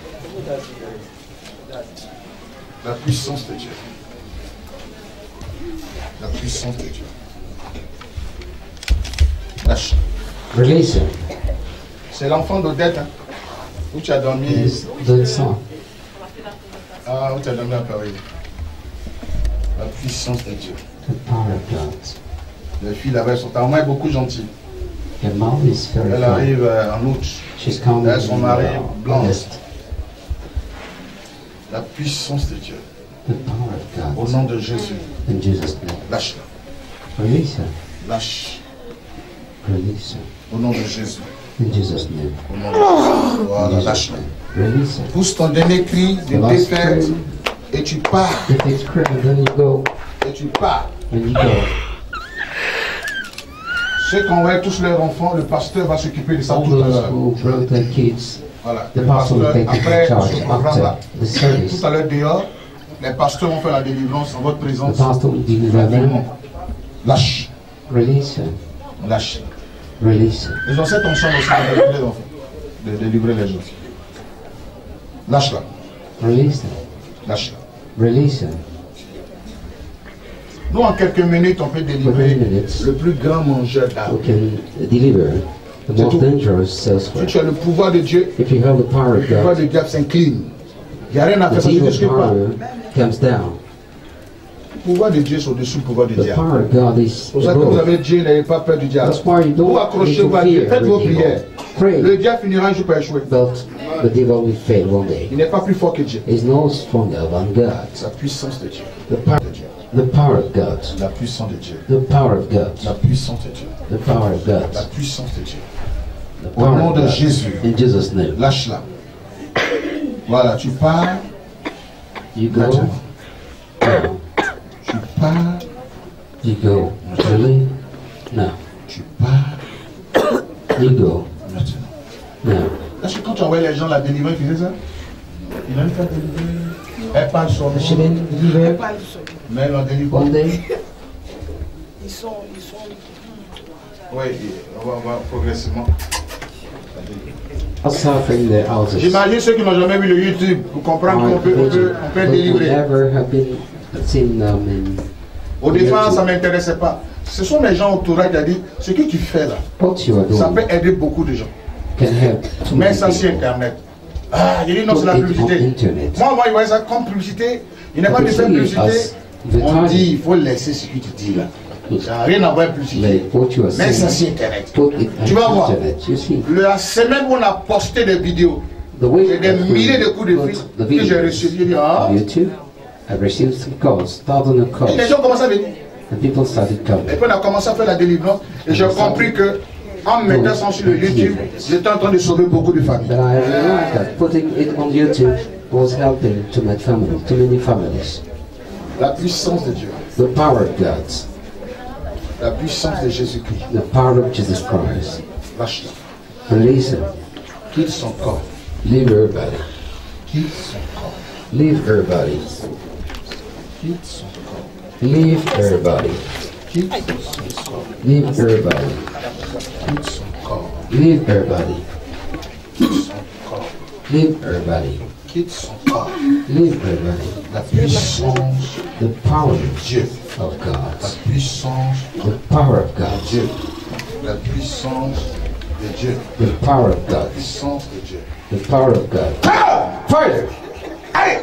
La puissance de Dieu. La puissance de Dieu. Lâche. Release it. C'est l'enfant d'Odette, hein, où tu as dormi. It's the son. Ah, où tu as dormi à Paris. La puissance de Dieu. The power of God. Les filles là-bas sont ta maman est beaucoup gentille. Your mom is very Elle kind. arrive euh, en août. She's coming Elle, son mari, in blanc. August. La puissance de Dieu. The power of Au God. nom de Jésus. In Jesus' name. Lâche-la. Release it. Lâche. Release it. Au nom de Jésus. In Jesus' name. Au nom de Jésus. Voilà, lâche-la. Release it. Pousse ton dernier cri de The last défaite cry. et tu pars. If it's crazy, then you go. Et tu pars. And you go. Ceux qui envoient tous leurs enfants, le pasteur va s'occuper de ça All tout à those l'heure. who brought their kids, Voilà. the Le pastor will pasteur, take après charge ce programme-là, after the service. tout à l'heure dehors, les pasteurs vont faire la délivrance en votre The présence. pastor will deliver them. Lâche. Release it. Lâche. Release it. Ils ont cette onction aussi de délivrer les enfants. De délivrer les gens. Lâche-la. Release it. Lâche-la. Release it. Nous, en quelques minutes, on peut délivrer Within minutes. le plus grand mangeur d'âme. We can deliver the C'est most tout. dangerous Si elsewhere. tu as le pouvoir de Dieu, If you have the power le of pouvoir God, de Dieu s'incline. Il n'y a rien à the faire, ça ne evil discute pas. power comes down. Le pouvoir de Dieu est au-dessus du pouvoir du The diable. power of God is C'est pour ça que vous above. avez Dieu, n'ayez pas peur du diable. That's why you Vous don't need accrochez-vous to à Dieu, fear faites vos the prières. evil. Pray, Le diable finira un jour par échouer. but the devil will fail one day. Il n'est pas plus fort que Dieu. He's no stronger than God. La puissance de Dieu. The power, De Dieu. the power of God. La puissance de Dieu. The power of God. La puissance de Dieu. The power of La God. puissance de Dieu. The Au power nom of de God. Jésus. In Jesus' name. Lâche-la. Voilà, tu pars. You go. Maintenant. Now. Tu pars. You go. Really? Now. Tu pars. You go. Maintenant. Now. Parce que quand tu envoies les gens la délivrer, tu fais ça. Il va le faire délivrer. Elle parle sur She didn't deliver mais elle en délivre. one day. Ils sont, ils sont. Oui, on va, on va progressivement. I'll suffering their houses. J'imagine ceux qui n'ont jamais vu le YouTube pour comprendre qu'on peut, on peut, on peut But we délivrer. never have been seen them in Au départ, ça ne m'intéressait pas. Ce sont les gens autour qui ont dit, ce que tu fais là, what you are ça doing peut aider beaucoup de gens. can help too Mais many ça sur people. Internet. Ah, j'ai dit non, c'est la Put it on publicité. internet. Moi, moi, je voyais ça comme publicité. Il n'est pas de But faire see publicité. us On advertising. dit, il faut laisser ce que tu dis là. Ça n'a rien à voir avec publicité. Like what you are Mais ça saying, sur Internet. put it Tu vas on voir. internet. You see, La semaine où on a posté des vidéos, the way j'ai des that we milliers de coups de put fil the que j'ai videos reçus. J'ai dit, ah. on YouTube, I've received some calls, thousands of Et calls, les gens commencent à venir. and people started Et coming. puis on a commencé à faire la délivrance. Et j'ai compris que en mettant ça sur le YouTube, j'étais en train de sauver beaucoup de familles. But I realized that putting it on YouTube, was helping to my family, to many families. La puissance de Dieu. The power of God. La puissance de Jésus-Christ. The power of Jesus Christ. Lâche-le. Release him. Quitte son corps. Leave her body. Quitte son corps. Leave her body. Quitte son corps. Leave her body. Quitte son corps. Leave her body. Quitte son corps. Leave her body. Quitte son corps. Leave her body. Quitte son corps. Leave her body. La puissance The power de Dieu. of God. La puissance The power of de God. Dieu. La puissance de Dieu. The power of La God. puissance de Dieu. The power of God. Fire! Allez!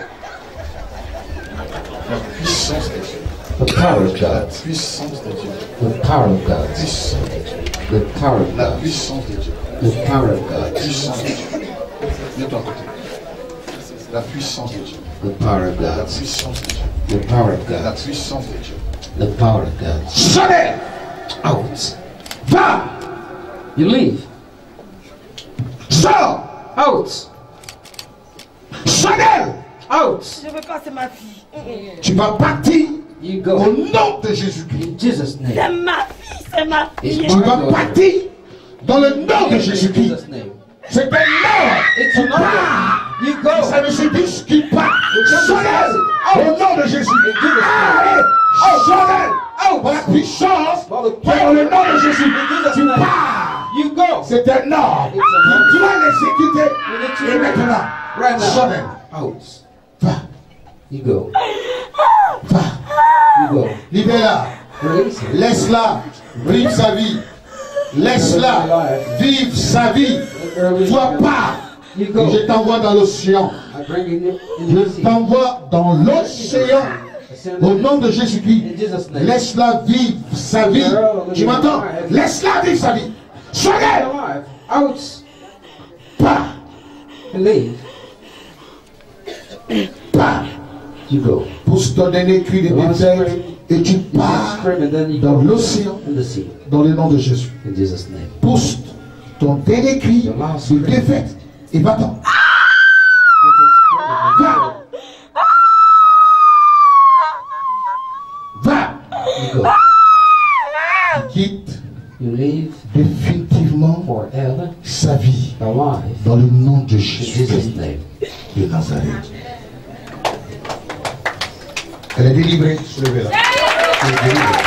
La puissance de Dieu. The power of La God. puissance de Dieu. The power of God. Puissance de Dieu. The power of La God. puissance de Dieu. The power of La God. puissance de Dieu. Viens ton côté. La puissance de Dieu. The power of La God. puissance de Dieu. The power of La God. puissance de Dieu. The power of God. Chanel! Out. Va! You leave. Sors! Out. Chanel! Out. Je veux pas, c'est ma fille. Tu vas partir You au go. nom de Jésus-Christ. In Jesus' C'est name. ma fille, c'est ma fille. It's Tu my vas daughter. partir dans le nom de In Jésus-Christ. Jesus' name. C'est un nom It's qui an part. order. You Ça go. ne suffit qui part. Chanel! Au nom de Jésus. Jesus' Allez! Chanel! Par la puissance, By the par le nom de Jésus, Jesus' tu name. pars. You go. C'est un ordre. It's an order. Tu dois l'exécuter. You need to Et maintenant, Right now. Chanel, Out. va, You go. va, You go. libère-la. Release it. Laisse-la vivre sa vie. Laisse-la vivre sa vie. Toi, pars. You Et go. je t'envoie dans l'océan. I bring you in Je the sea. t'envoie dans l'océan. I send Au you nom de in Jésus-Christ. Jesus' name. Laisse-la vivre sa vie. Tu m'entends? Laisse-la vivre sa vie. Chanel, Alive. Out. pars, Leave. pars. You go. Pousse ton dernier cri de défaite et tu You pars scream and then you dans go l'océan in the sea. dans le nom de Jésus. In Jesus' name. Pousse ton dernier cri de défaite et va-t'en. Va, va. You go. Tu quittes You leave définitivement forever sa vie alive. dans le nom de In Jesus' Jésus-Christ name. de Nazareth. Elle est délivrée. Soulevez-la. Elle est délivrée.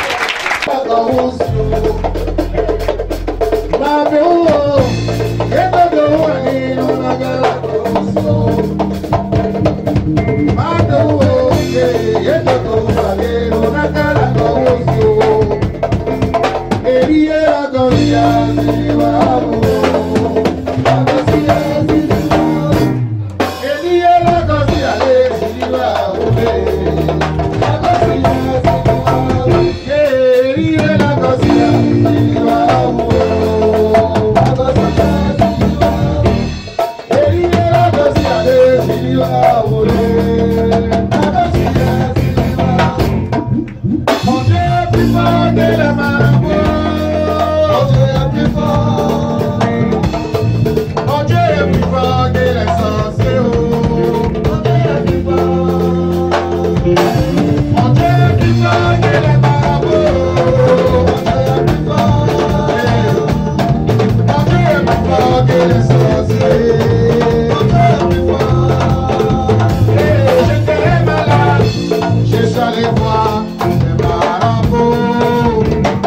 Je suis allé voir les marabouts.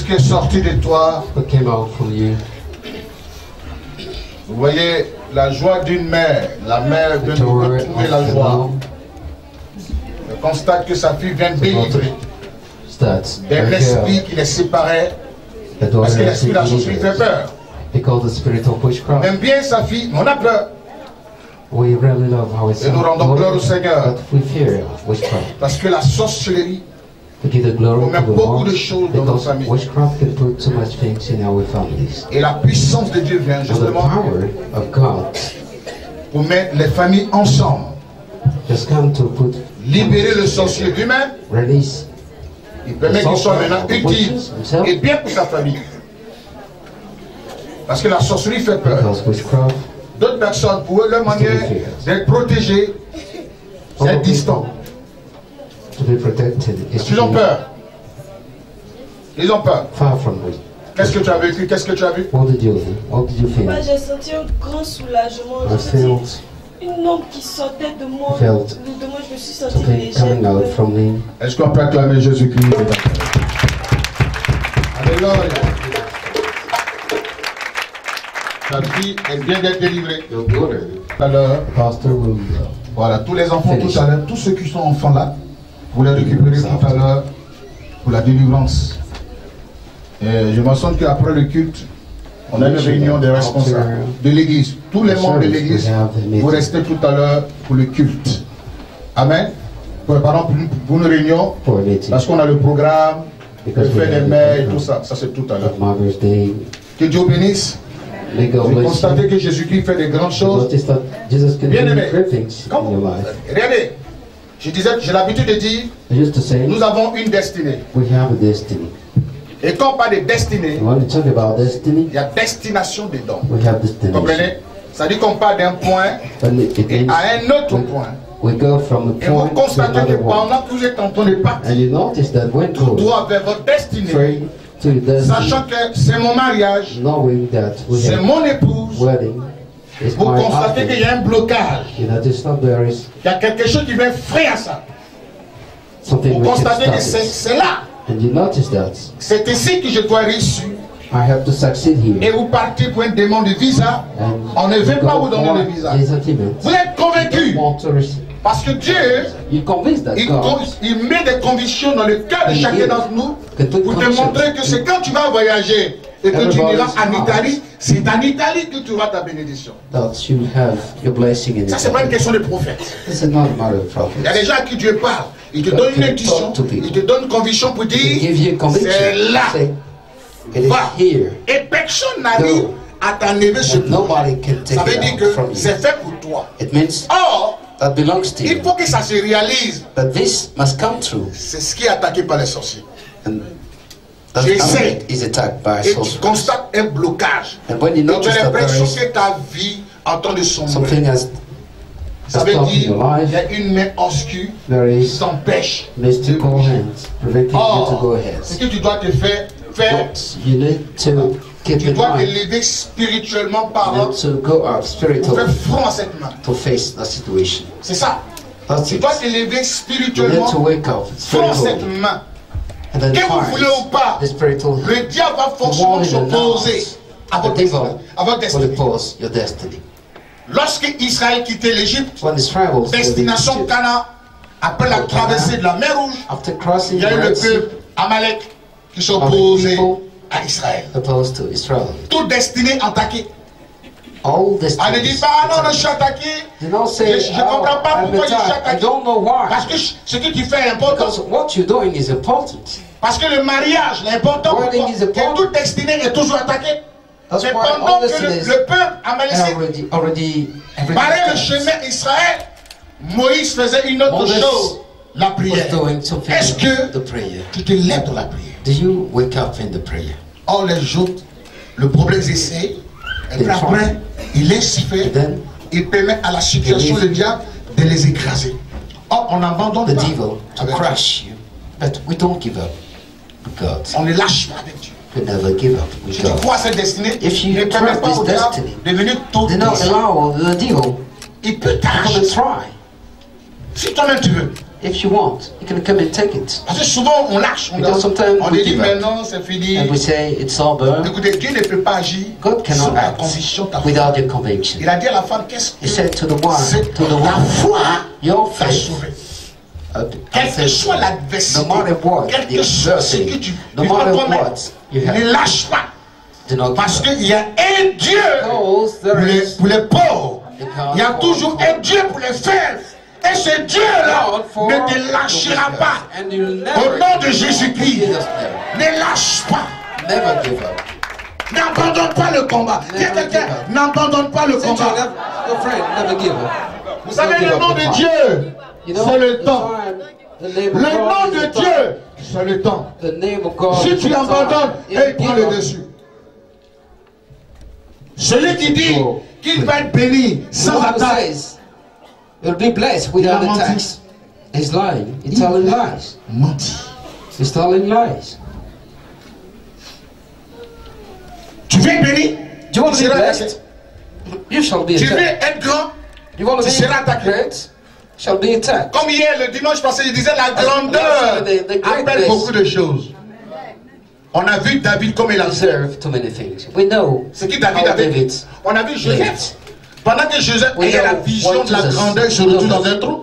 qui est sorti de toi. what came out from you. Vous voyez la joie d'une mère. La mère vient The de joy retrouver of la the joie. mom. Elle constate que sa fille vient de délivrer That d'un her esprit girl, qui les séparait. the daughter Parce que has l'esprit de la sorcellerie fait been peur. because the spirit of On witchcraft. aime bien sa fille, mais on a peur. We really love how it's Et nous rendons gloire au Seigneur. but we fear witchcraft. Parce que la sorcellerie, To give the glory on to met the beaucoup Lord, de choses dans nos because familles. witchcraft can put too much things in our families. Et la puissance de Dieu vient And the justement power of God pour mettre les familles ensemble. has come to put Libérer le sorcier lui-même. release. Il permet qu'il soit maintenant utile et bien pour sa famille. Parce que la sorcellerie fait peur. Because witchcraft, D'autres personnes, pour eux, leur manière d'être protégés, c'est être distant. to be protected is Ils to ont be peur. Ils ont peur. far from it. Qu'est-ce que tu as vécu? Qu'est-ce que tu as vu? What did you do? What did you feel? Moi, j'ai senti un grand soulagement. I J'ai senti felt une ombre qui sortait de moi. I felt De moi, je me suis sentie something coming out légère. from me. Est-ce qu'on peut acclamer Jésus-Christ? Alléluia. Ta fille, elle vient d'être délivrée. Your daughter, Tout à l'heure, the pastor will voilà, tous les enfants tout à l'heure, tous ceux qui sont enfants là, vous les récupérez tout à l'heure pour la délivrance. Et je mentionne qu'après le culte, on a une réunion des responsables de l'église. Tous les membres de l'église, vous restez tout à l'heure pour le culte. Amen. Préparons pour une réunion, for a meeting. parce qu'on a le programme, le Because we fait des have the mères et program tout ça. Ça, c'est tout à l'heure. of Mother's Day. Que Dieu bénisse. May God J'ai bless constaté you. que Jésus-Christ fait des grandes choses. Notice that Jesus can Bien do aimé. great things Comme- in your life. Regardez, je disais, j'ai l'habitude de dire, I used to say, nous avons une destinée. we have a destiny. Et quand on parle de destinée, And when we talk about destiny, il y a destination dedans. we have Vous destination. comprenez? Ça dit qu'on part d'un point And it it means à un autre we, point. we go from a Et vous point to constatez que another one. pendant que vous êtes en train de partir, And you notice that when tout you droit vers votre destinée, pray to your destiny, sachant que c'est mon mariage, knowing that we c'est have mon épouse, wedding, is vous my constatez qu'il y husband. a un blocage. You notice that there is Il y a quelque chose qui vient freiner à ça. something Vous which constatez que is c'est stopping. c'est là. And you notice that C'est ici que je dois réussir. I have to succeed Et here. vous partez pour une demande de visa. And On ne you veut pas go vous donner for le visa. this agreement. Vous êtes You convaincu. don't want to receive. Parce que Dieu, You convinced that il, God con- il met des conditions dans le cœur de Il chacun dit d'entre nous que toute pour te condition- montrer que c'est quand tu vas voyager et que tu Everybody iras is en smart. Italie, c'est en Italie que tu auras ta bénédiction. that you have your blessing in Ça, c'est pas une it. question de prophète. This is not a matter of Il y a des prophets. gens à qui Dieu parle. Il te God donne une can intuition, talk to people. il te donne une conviction pour To give dire you conviction. c'est là. Say, it is Va. here. Et personne n'arrive No. à t'enlever ce And pouvoir. nobody can Ça take veut it dire out que from you. c'est fait pour toi. It means Or, that belongs to il you. faut que ça se réalise. But this must come true. C'est ce qui est attaqué par les sorciers. And that J'essaie. is attacked by Et tu sorcerers. constates un blocage. And when you Donc tu notice as that there l'impression is que ta vie est en train de sombrer. something has Ça has veut stopped dire your qu'il y life, a une main obscure there qui is t'empêche de mystical bouger. hands preventing you to go Or, ahead. ce que tu dois te faire, faire But you need to keep tu in dois te mind lever spirituellement you parlant need to go out pour faire spiritually front à cette main. to face the situation. C'est ça. That's Tu it. dois te lever You need spirituellement to wake up front à cette spiritually main. and then Que vous find voulez ou pas, the spiritual hand. le diable va The forcément one in the s'opposer north, à the votre devil destinée. À votre will destinée. oppose your destiny. Lorsque Israël quittait l'Égypte, When the travels destination Canaan, après la traversée de la mer Rouge, after crossing il y a eu the le Red Sea, peuple Amalek qui of the s'opposait people à Israël. opposed to Israel. Toute destinée attaquée. All On ne dit destinies. pas, ah non, non, je suis attaqué. Do not say, Je ne oh, comprends pas I'm pourquoi je suis attacked. I attaqué. don't know why. Parce que ce que tu fais est important. Because what you're doing is important. Parce que le mariage est important. Wedding Pourquoi? is important. Et toute destinée est toujours attaquée. That's C'est why pendant all que le, destinies le peuple amalécite already, already, barrait le everything chemin Israël, Moïse faisait une autre Moses chose, la was prière. doing something. Est-ce que The prayer. tu te lèves dans la prière? Do you wake up in the prayer? Or les autres, le problème ils essayent, et puis They après, il laisse faire, And then il permet à la situation They leave. du diable de les écraser. Or on n'abandonne the pas. devil to avec crush you. But we don't give up with God. On ne lâche pas avec Dieu. We never give up with Si tu God. crois à cette destinée, If you ne permets trust pas this au diable destiny, de venir Do not t'opposer. allow the devil Il peut to come and t'arracher. try. Si toi-même tu veux, If you want, you can come and take it. Parce que souvent on lâche, on, Because sometimes on we dit give up. maintenant c'est fini. And we say it's over. Écoutez, Dieu ne peut pas agir God sans cannot ta act conviction, ta foi. without your conviction. Il a dit à la femme, qu'est-ce que He said to the one, c'est to the ta one, foi your t'a faith. sauvé. Uh, Quelle que says, soit l'adversité, no matter what, quel the que soit ce que adversity, tu no tu dois matter toi-même, what you have, ne lâche pas. do not Parce give up. qu'il y a un Dieu Because pour there les, is pour les pauvres. Because Il y a toujours un Dieu pour les faibles. Et ce Dieu-là God for ne te lâchera the pas. and you'll never, Au nom de Jésus-Christ, Jesus never, ne lâche pas. never give up. N'abandonne pas le combat. Dis à quelqu'un, n'abandonne pas le Say to your, combat. left, your friend, never give up. Vous savez, Don't give le up nom the de fight. Dieu, You know, c'est le the temps. time, the name Le of God nom is de the time. Dieu, c'est le temps. The name of God Si is tu the abandonnes, time. et If il you prend give le up, dessus. Celui qui dit qu'il va être béni the sans one who attaque, says you'll be blessed without Il a menti. attacks. He's lying. He's telling lies. menti. He's telling lies. Tu veux être béni, Do you want to tu be seras blessed? attaqué. You shall be Tu veux attacked. être grand, You want to tu be seras attaqué. great? Shall be attacked. Comme hier, le dimanche passé, je disais la grandeur The- the appelle greatness. beaucoup de choses. On a vu David comme il a fait. Deserve too many things. We know C'est qui David how avait David dit. On a vu Joseph. Pendant que Joseph We ayait la know vision what de la Jesus- grandeur, il se retrouve dans un trou.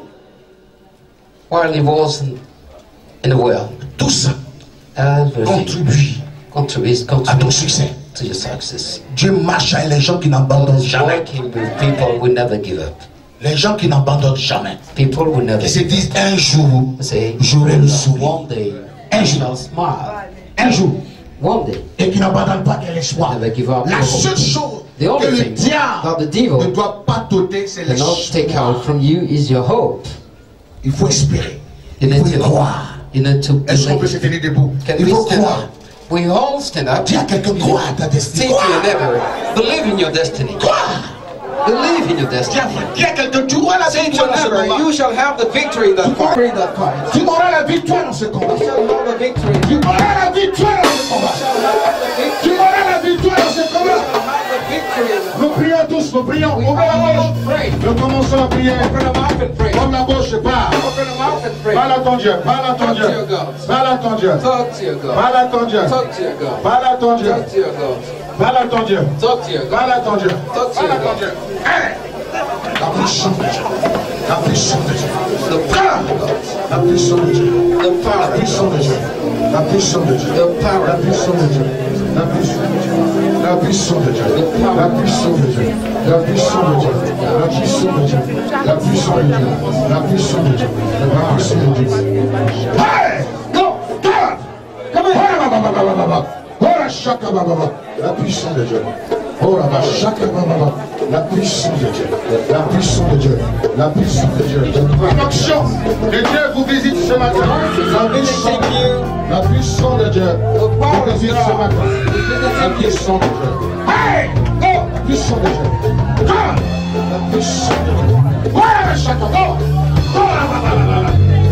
while he was in, in the well. Tout ça Everything contribue contributes à ton contributes succès. to your success. Dieu marche avec les gens qui n'abandonnent jamais. Working with people will never give up. Les gens qui n'abandonnent jamais. People will never Qui se give disent un jour, up. Say, j'aurai le sourire. one day Un I jour. shall smile. Un jour. One day. Et qui n'abandonnent pas de l'espoir. Never give up. La seule chose The only que le thing that the diable devil ne doit pas t'ôter, c'est cannot take l'espoir. out from you is your hope. Il faut espérer. You Il need faut y to, croire. you need to Est-ce qu'on peut se believe. tenir debout? Can Il we faut stand croire. up? We all stand up. Dis à quelqu'un, crois à ta destinée. Say to your Crois. neighbor, believe in your destiny. Crois. Believe in your Dis destiny. à- dis à quelqu'un, tu auras la Say to victoire your dans ce neighbor, combat. you shall have the victory in that fight. In that fight. Tu auras la victoire dans ce combat. You shall have the victory. Tu auras la victoire dans ce combat. Tu auras la victoire dans ce combat. Have the victory in that Nous prions tous, nous prions. Ouvrez la bouche. Pray. Nous commençons à prier. Open your mouth and pray. Comme la bouche parle. Open your mouth and pray. Parle à ton Dieu. Parle à ton Talk Dieu. to your God. Parle à ton Dieu. Talk to your God. Parle à ton Dieu. Talk to your God. Parle à ton Dieu. Talk to your God. Parle à ton Dieu. Talk to your God. Parle à ton Dieu. Talk to Parle à your ton God. Dieu. Hey! La puissance de Dieu. La puissance de Dieu. The power of God. La puissance de Dieu. The La power of God. puissance de Dieu. La puissance de Dieu. The power La of God. puissance de Dieu. La puissance de Dieu. La puissance de Dieu. La puissance de Dieu. La puissance de Dieu. La puissance de Dieu. La puissance de Dieu. La puissance de Dieu. La puissance de Dieu. Hey! Go! God! Come on! Ora baba baba baba. Ora shaka baba baba. La puissance de Dieu. Ora baba shaka baba baba. La puissance de Dieu. La puissance de Dieu. La puissance de Dieu. Une action de Dieu vous visite ce matin. La puissance de Dieu. La puissance de Dieu vous visite ce matin. La puissance de Dieu. Hey! Go! La puissance de Dieu. Go! La puissance de Dieu. Ora shaka go! Ora baba baba.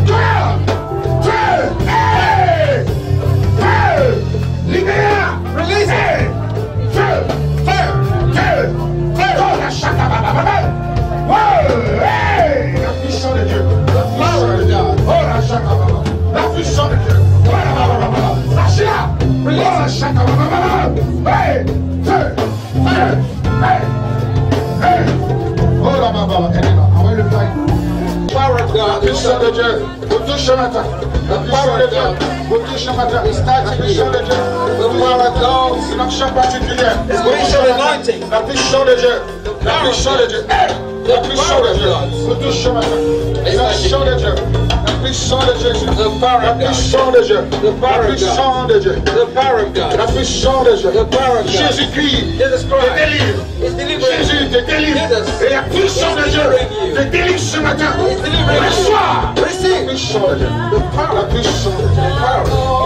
Go! Feu! Hey! Feu! Libéra! Release it! Feu! Feu! Feu! Feu! Ora shaka baba baba. Wow! Hey! La puissance de Dieu. La puissance de Dieu. Ora shaka baba. La puissance de Dieu. Ora baba baba. Lâchez-la! Ora shaka baba baba. Hey! Feu! Feu! Hey! Hey! Ora baba baba. Elle est là. Envoyez le fly. Power of La God. puissance de Dieu. Vous touchez ce matin. La puissance de Dieu. Vous touchez ce matin. La puissance de Dieu. The power of God. Une action particulière. It's special anointing. La puissance de Dieu. La puissance de Dieu. La puissance de Dieu. Vous touchez ce matin. La puissance de Dieu. La puissance de Jésus. The power La of God. puissance de Dieu. The La power of God. puissance de Dieu. The power of God. La puissance de Dieu. The power of God. Jésus-Christ Jesus te Christ délivre. is delivering Jésus te délivre. Jesus. Et la puissance de Dieu te délivre ce matin. He's delivering you. Reçois. La Receive puissance de Dieu. the power. La puissance de Dieu. The power.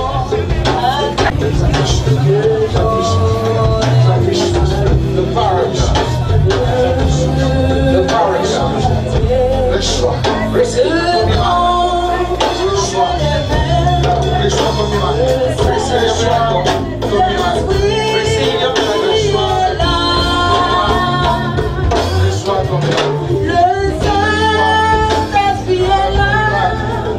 La puissance de Dieu. La puissance. La puissance. The power of God. The power of God. Reçois. Receive. Reçois. Reçois ton miracle. Reçois ton miracle. Receive your miracle. Reçois ton miracle. Le Saint-Esprit est là.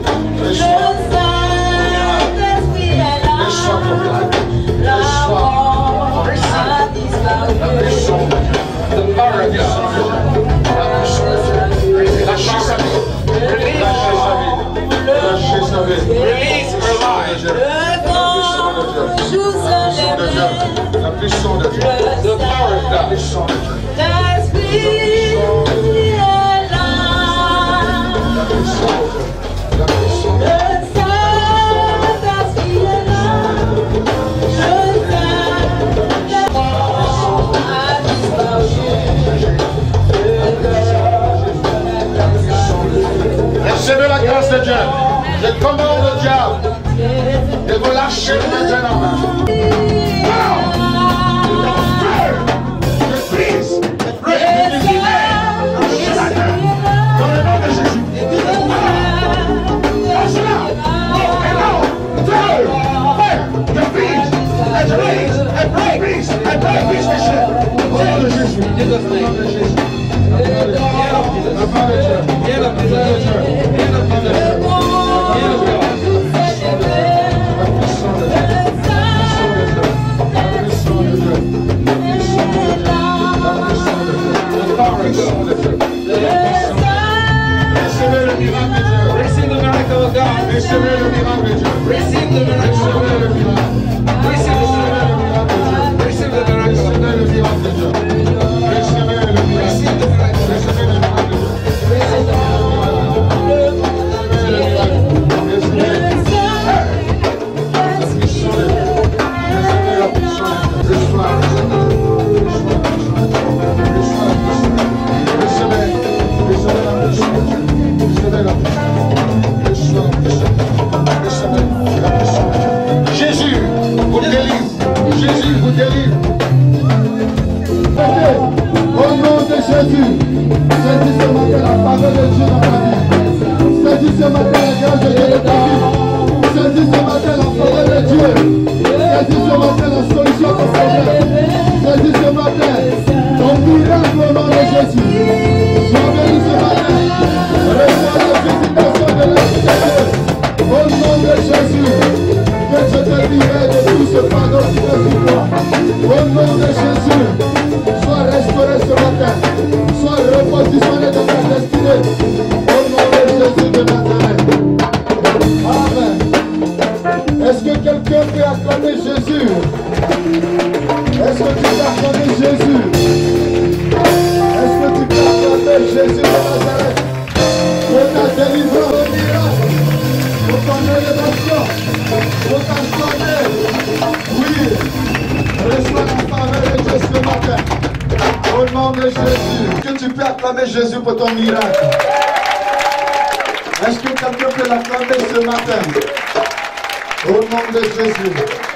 Recevez la grâce de Dieu. Je commande au diable de vous lâcher maintenant. Je brise, je brise les idées. Dans le nom de Jésus. Lâche-la. Non, et non. Feu. Je brise, je brise, je brise, je brise les chaînes. Au nom de Jésus. Au nom de Jésus. La main de Dieu. La main de Dieu. La main de Dieu. Recevez le miracle de Dieu. Receive the miracle of God. Recevez le miracle de Dieu. Receive the miracle. Recevez le miracle. Receive the miracle. Receive the miracle. Recevez le miracle de Dieu. Recevez le miracle. Receive the miracle. Recevez le miracle de Dieu. Recevez le Jésus vous délivre. Jésus vous délivre. Au nom de Jésus, saisis ce matin la faveur de Dieu dans ta vie. Saisis ce matin la grâce de Dieu dans ta vie. Saisis ce matin la faveur de Dieu. Saisis ce matin la solution de ton problème. Saisis ce matin ton miracle au nom de Jésus. Sois béni ce matin. Reçois la visitation de l'Esprit de Dieu. Au nom de Jésus, que je te libère de tout ce fardeau qui est sur toi. Au nom de Jésus, sois restauré ce matin. Sois repositionné dans ta destinée. Au nom de Jésus de Nazareth. Amen. Est-ce que quelqu'un peut acclamer Jésus? Est-ce que tu peux acclamer Jésus? Est-ce que tu peux acclamer Jésus de Nazareth? Pour ta délivrance, au miracle, pour ton élévation, pour ta santé. Oui, reçois la faveur de Dieu ce matin. Au nom de Jésus. Est-ce que tu peux acclamer Jésus pour ton miracle? Est-ce que quelqu'un peut l'acclamer ce matin? Au nom de Jésus.